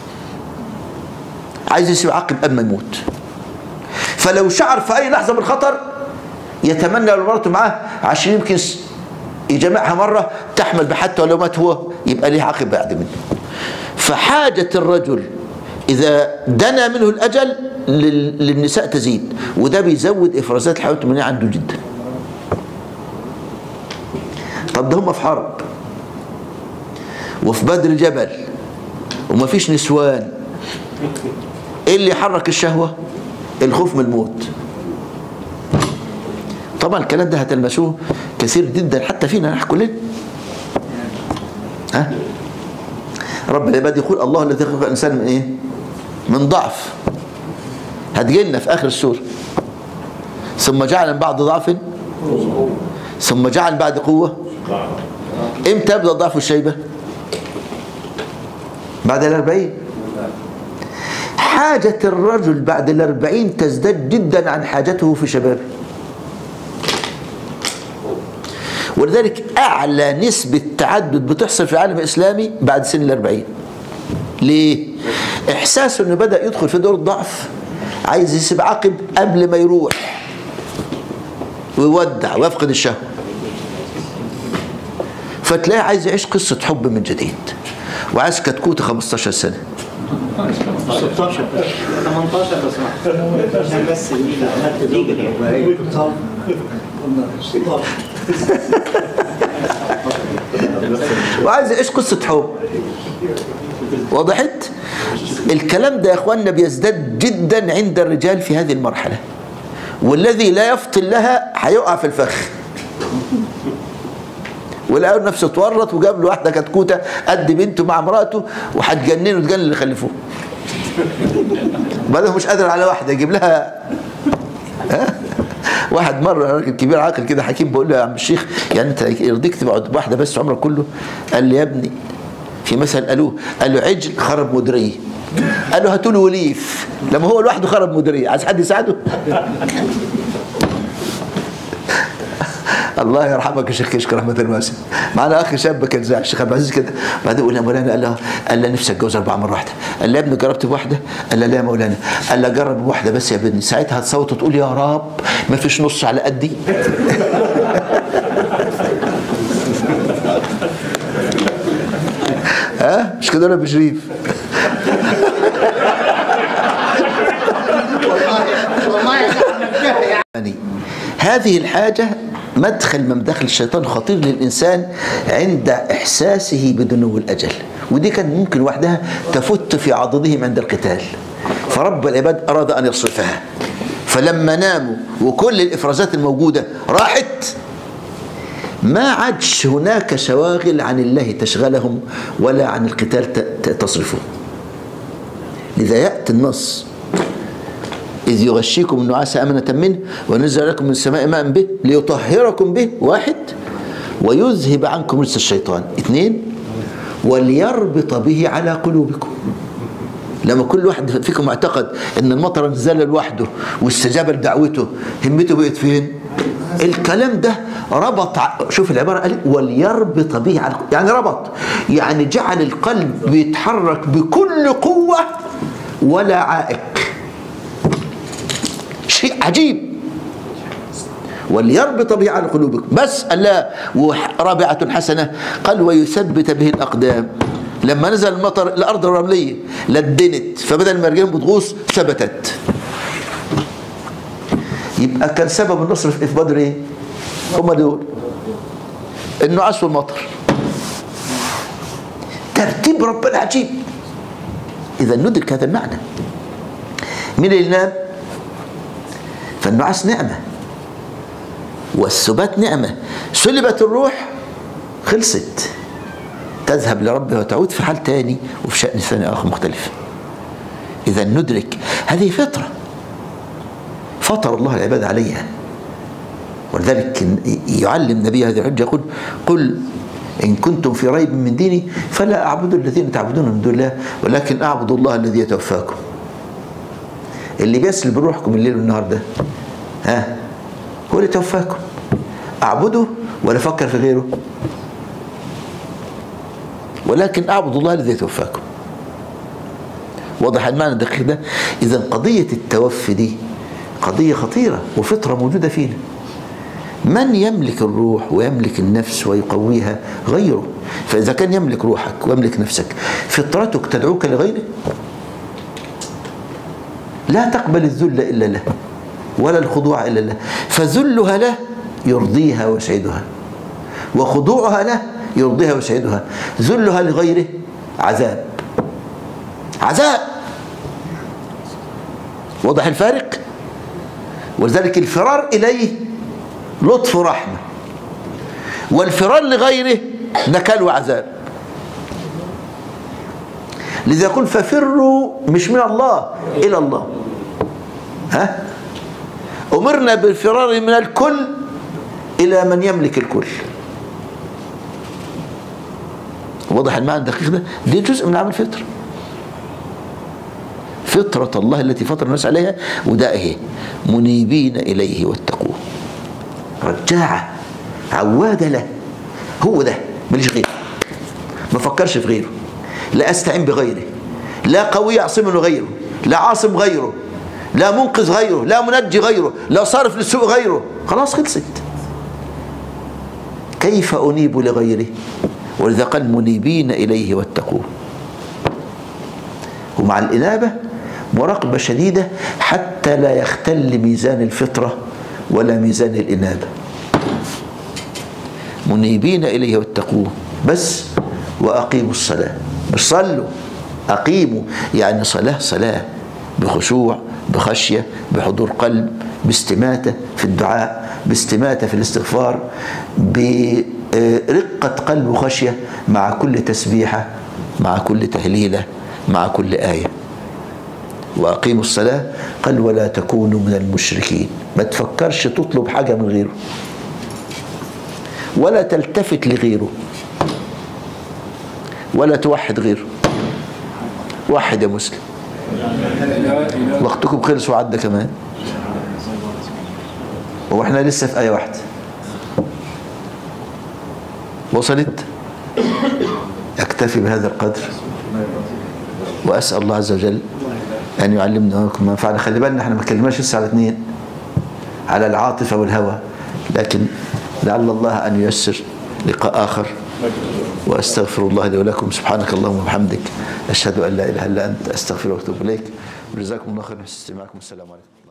Speaker 1: عايز يسيب عقب قبل ما يموت. فلو شعر في أي لحظة بالخطر يتمنى لو مرته معاه عشان يمكن يجمعها مرة تحمل بحتى ولو مات هو يبقى ليه عقب بعد منه. فحاجة الرجل إذا دنا منه الأجل للنساء تزيد، وده بيزود إفرازات الحيوانات المنوية عنده جدا. طب ده هم في حرب وفي بدر جبل ومفيش نسوان، ايه اللي يحرك الشهوة؟ الخوف من الموت. طبعا الكلام ده هتلمسوه كثير جدا حتى فينا نحن كلنا. ها؟ رب العباد يقول الله الذي خلق الانسان من ايه؟ من ضعف. هتجيلنا في اخر السورة. ثم جعل من بعد ضعف ثم جعل من بعد قوة. امتى يبدأ الضعف والشيبة؟ بعد الأربعين. حاجة الرجل بعد الأربعين تزداد جدا عن حاجته في شبابه. ولذلك أعلى نسبة تعدد بتحصل في العالم الإسلامي بعد سن الأربعين. ليه؟ إحساسه أنه بدأ يدخل في دور الضعف، عايز يسيب عقب قبل ما يروح ويودع ويفقد الشهوة، فتلاقيه عايز يعيش قصة حب من جديد، وعايز كتكوت خمستاشر سنة.
Speaker 3: ستاشر تمنتاشر عشان بس
Speaker 1: وعايز يعيش قصة حب. وضحت؟ الكلام ده يا اخواننا بيزداد جدا عند الرجال في هذه المرحلة، والذي لا يفطن لها هيقع في الفخ. ولقوا نفسه اتورط وجاب له واحده كتكوته قد بنته مع مراته وهتجننه تجنن اللي خلفوه. بعدين مش قادر على واحده يجيب لها. ها؟ واحد مره راجل كبير عاقل كده حكيم بقول له يا عم الشيخ يعني انت يرضيك تبقى واحده بس عمرك كله؟ قال لي يا ابني في مثل قالوه، قال له عجل خرب مديريه، قال له هاتوا له وليف. لما هو لوحده خرب مديريه عايز حد يساعده؟ الله يرحمك يا شيخ كشك رحمه واسعه. معنا اخ شاب كان زي الشيخ عبد العزيز كده، بعدين يقول يا مولانا، قال له قال له نفسي اتجوز اربع مرات واحده. قال له يا ابني جربت بواحده؟ قال له لا يا مولانا. قال له جرب بواحده بس يا ابني، ساعتها هتصوت وتقول يا رب ما فيش نص على قدي. ها مش كده ولا بشريف؟ يعني هذه الحاجه مدخل من مداخل الشيطان خطير للإنسان عند إحساسه بدنو الأجل، ودي كان ممكن وحدها تفت في عضدهم عند القتال، فرب العباد أراد أن يصرفها. فلما ناموا وكل الإفرازات الموجودة راحت، ما عادش هناك شواغل عن الله تشغلهم ولا عن القتال تصرفهم. لذا يأتي النص إذ يغشيكم النعاس أمنة منه ونزل لكم من السماء ماء به ليطهركم به، واحد، ويذهب عنكم رجس الشيطان، اثنين، وليربط به على قلوبكم. لما كل واحد فيكم اعتقد ان المطر نزل لوحده واستجاب لدعوته، همته بقت فين؟ الكلام ده ربط. شوف العبارة قال وليربط به على، يعني ربط، يعني جعل القلب بيتحرك بكل قوة ولا عائق. شيء عجيب. وليربط به على قلوبكم. بس قال لا، ورابعة حسنة قال ويثبت به الأقدام. لما نزل المطر الأرض الرملية لدنت، فبدل ما رجلهم بتغوص ثبتت. يبقى كان سبب النصر في بدر ايه؟ هم دول النعاس والمطر. ترتيب ربنا عجيب. إذا ندرك هذا المعنى. مين اللي نام؟ فالنعاس نعمة والسبات نعمة. سلبت الروح خلصت، تذهب لربها وتعود في حال تاني وفي شأن ثاني آخر مختلف. إذا ندرك هذه فطرة فطر الله العباد عليها. ولذلك يعلم نبي هذه الحجة يقول قل إن كنتم في ريب من ديني فلا أعبد الذين تعبدون من دون الله ولكن أعبد الله الذي يتوفاكم. اللي بيسلب روحكم الليل والنهار ده، ها، هو اللي توفاكم. اعبده ولا افكر في غيره؟ ولكن اعبدوا الله الذي توفاكم. واضح المعنى الدقيق ده؟ اذا قضيه التوفي دي قضيه خطيره وفطره موجوده فينا. من يملك الروح ويملك النفس ويقويها؟ غيره. فاذا كان يملك روحك ويملك نفسك، فطرتك تدعوك لغيره، لا تقبل الذل الا له ولا الخضوع الا له، فذلها له يرضيها ويسعدها، وخضوعها له يرضيها ويسعدها. ذلها لغيره عذاب، عذاب. واضح الفارق؟ ولذلك الفرار إليه لطف ورحمة، والفرار لغيره نكال وعذاب. لذا يقول ففروا مش من الله إلى الله. ها؟ أمرنا بالفرار من الكل إلى من يملك الكل. واضح المعنى الدقيق ده؟ دي جزء من عمل فطر، فطرة الله التي فطر الناس عليها. وده ايه؟ منيبين إليه واتقوه، رجاعة عوادة له. هو ده، ماليش غيره، ما فكرش في غيره، لا أستعين بغيره، لا قوي يعصمني غيره، لا عاصم غيره، لا منقذ غيره، لا منجي غيره، لا صارف للسوء غيره. خلاص خلصت. كيف أنيب لغيره؟ ولذا قال منيبين إليه واتقوه. ومع الإنابة مراقبة شديدة حتى لا يختل ميزان الفطرة ولا ميزان الإنابة. منيبين إليه واتقوه بس، وأقيموا الصلاة. مش صلوا، أقيموا، يعني صلاة صلاة بخشوع، بخشية، بحضور قلب، باستماتة في الدعاء، باستماتة في الاستغفار، برقة قلب وخشية مع كل تسبيحة، مع كل تهليلة، مع كل آية. وأقيموا الصلاة قال ولا تكونوا من المشركين. ما تفكرش تطلب حاجة من غيره، ولا تلتفت لغيره، ولا توحد غيره. وحد يا مسلم. وقتكم خلص وعدى كمان، واحنا لسه في آية واحدة. وصلت؟ أكتفي بهذا القدر، وأسأل الله عز وجل أن يعلمنا ويكم ما ينفعنا. خلي بالنا احنا ما اتكلمناش لسه على اثنين، على العاطفة والهوى، لكن لعل الله أن ييسر لقاء آخر. وأستغفر الله لي ولكم. سبحانك اللهم وبحمدك، أشهد أن لا إله إلا أنت، أستغفرك وأتوب إليك. وجزاكم الله خيرا حسن استماعكم. السلام عليكم.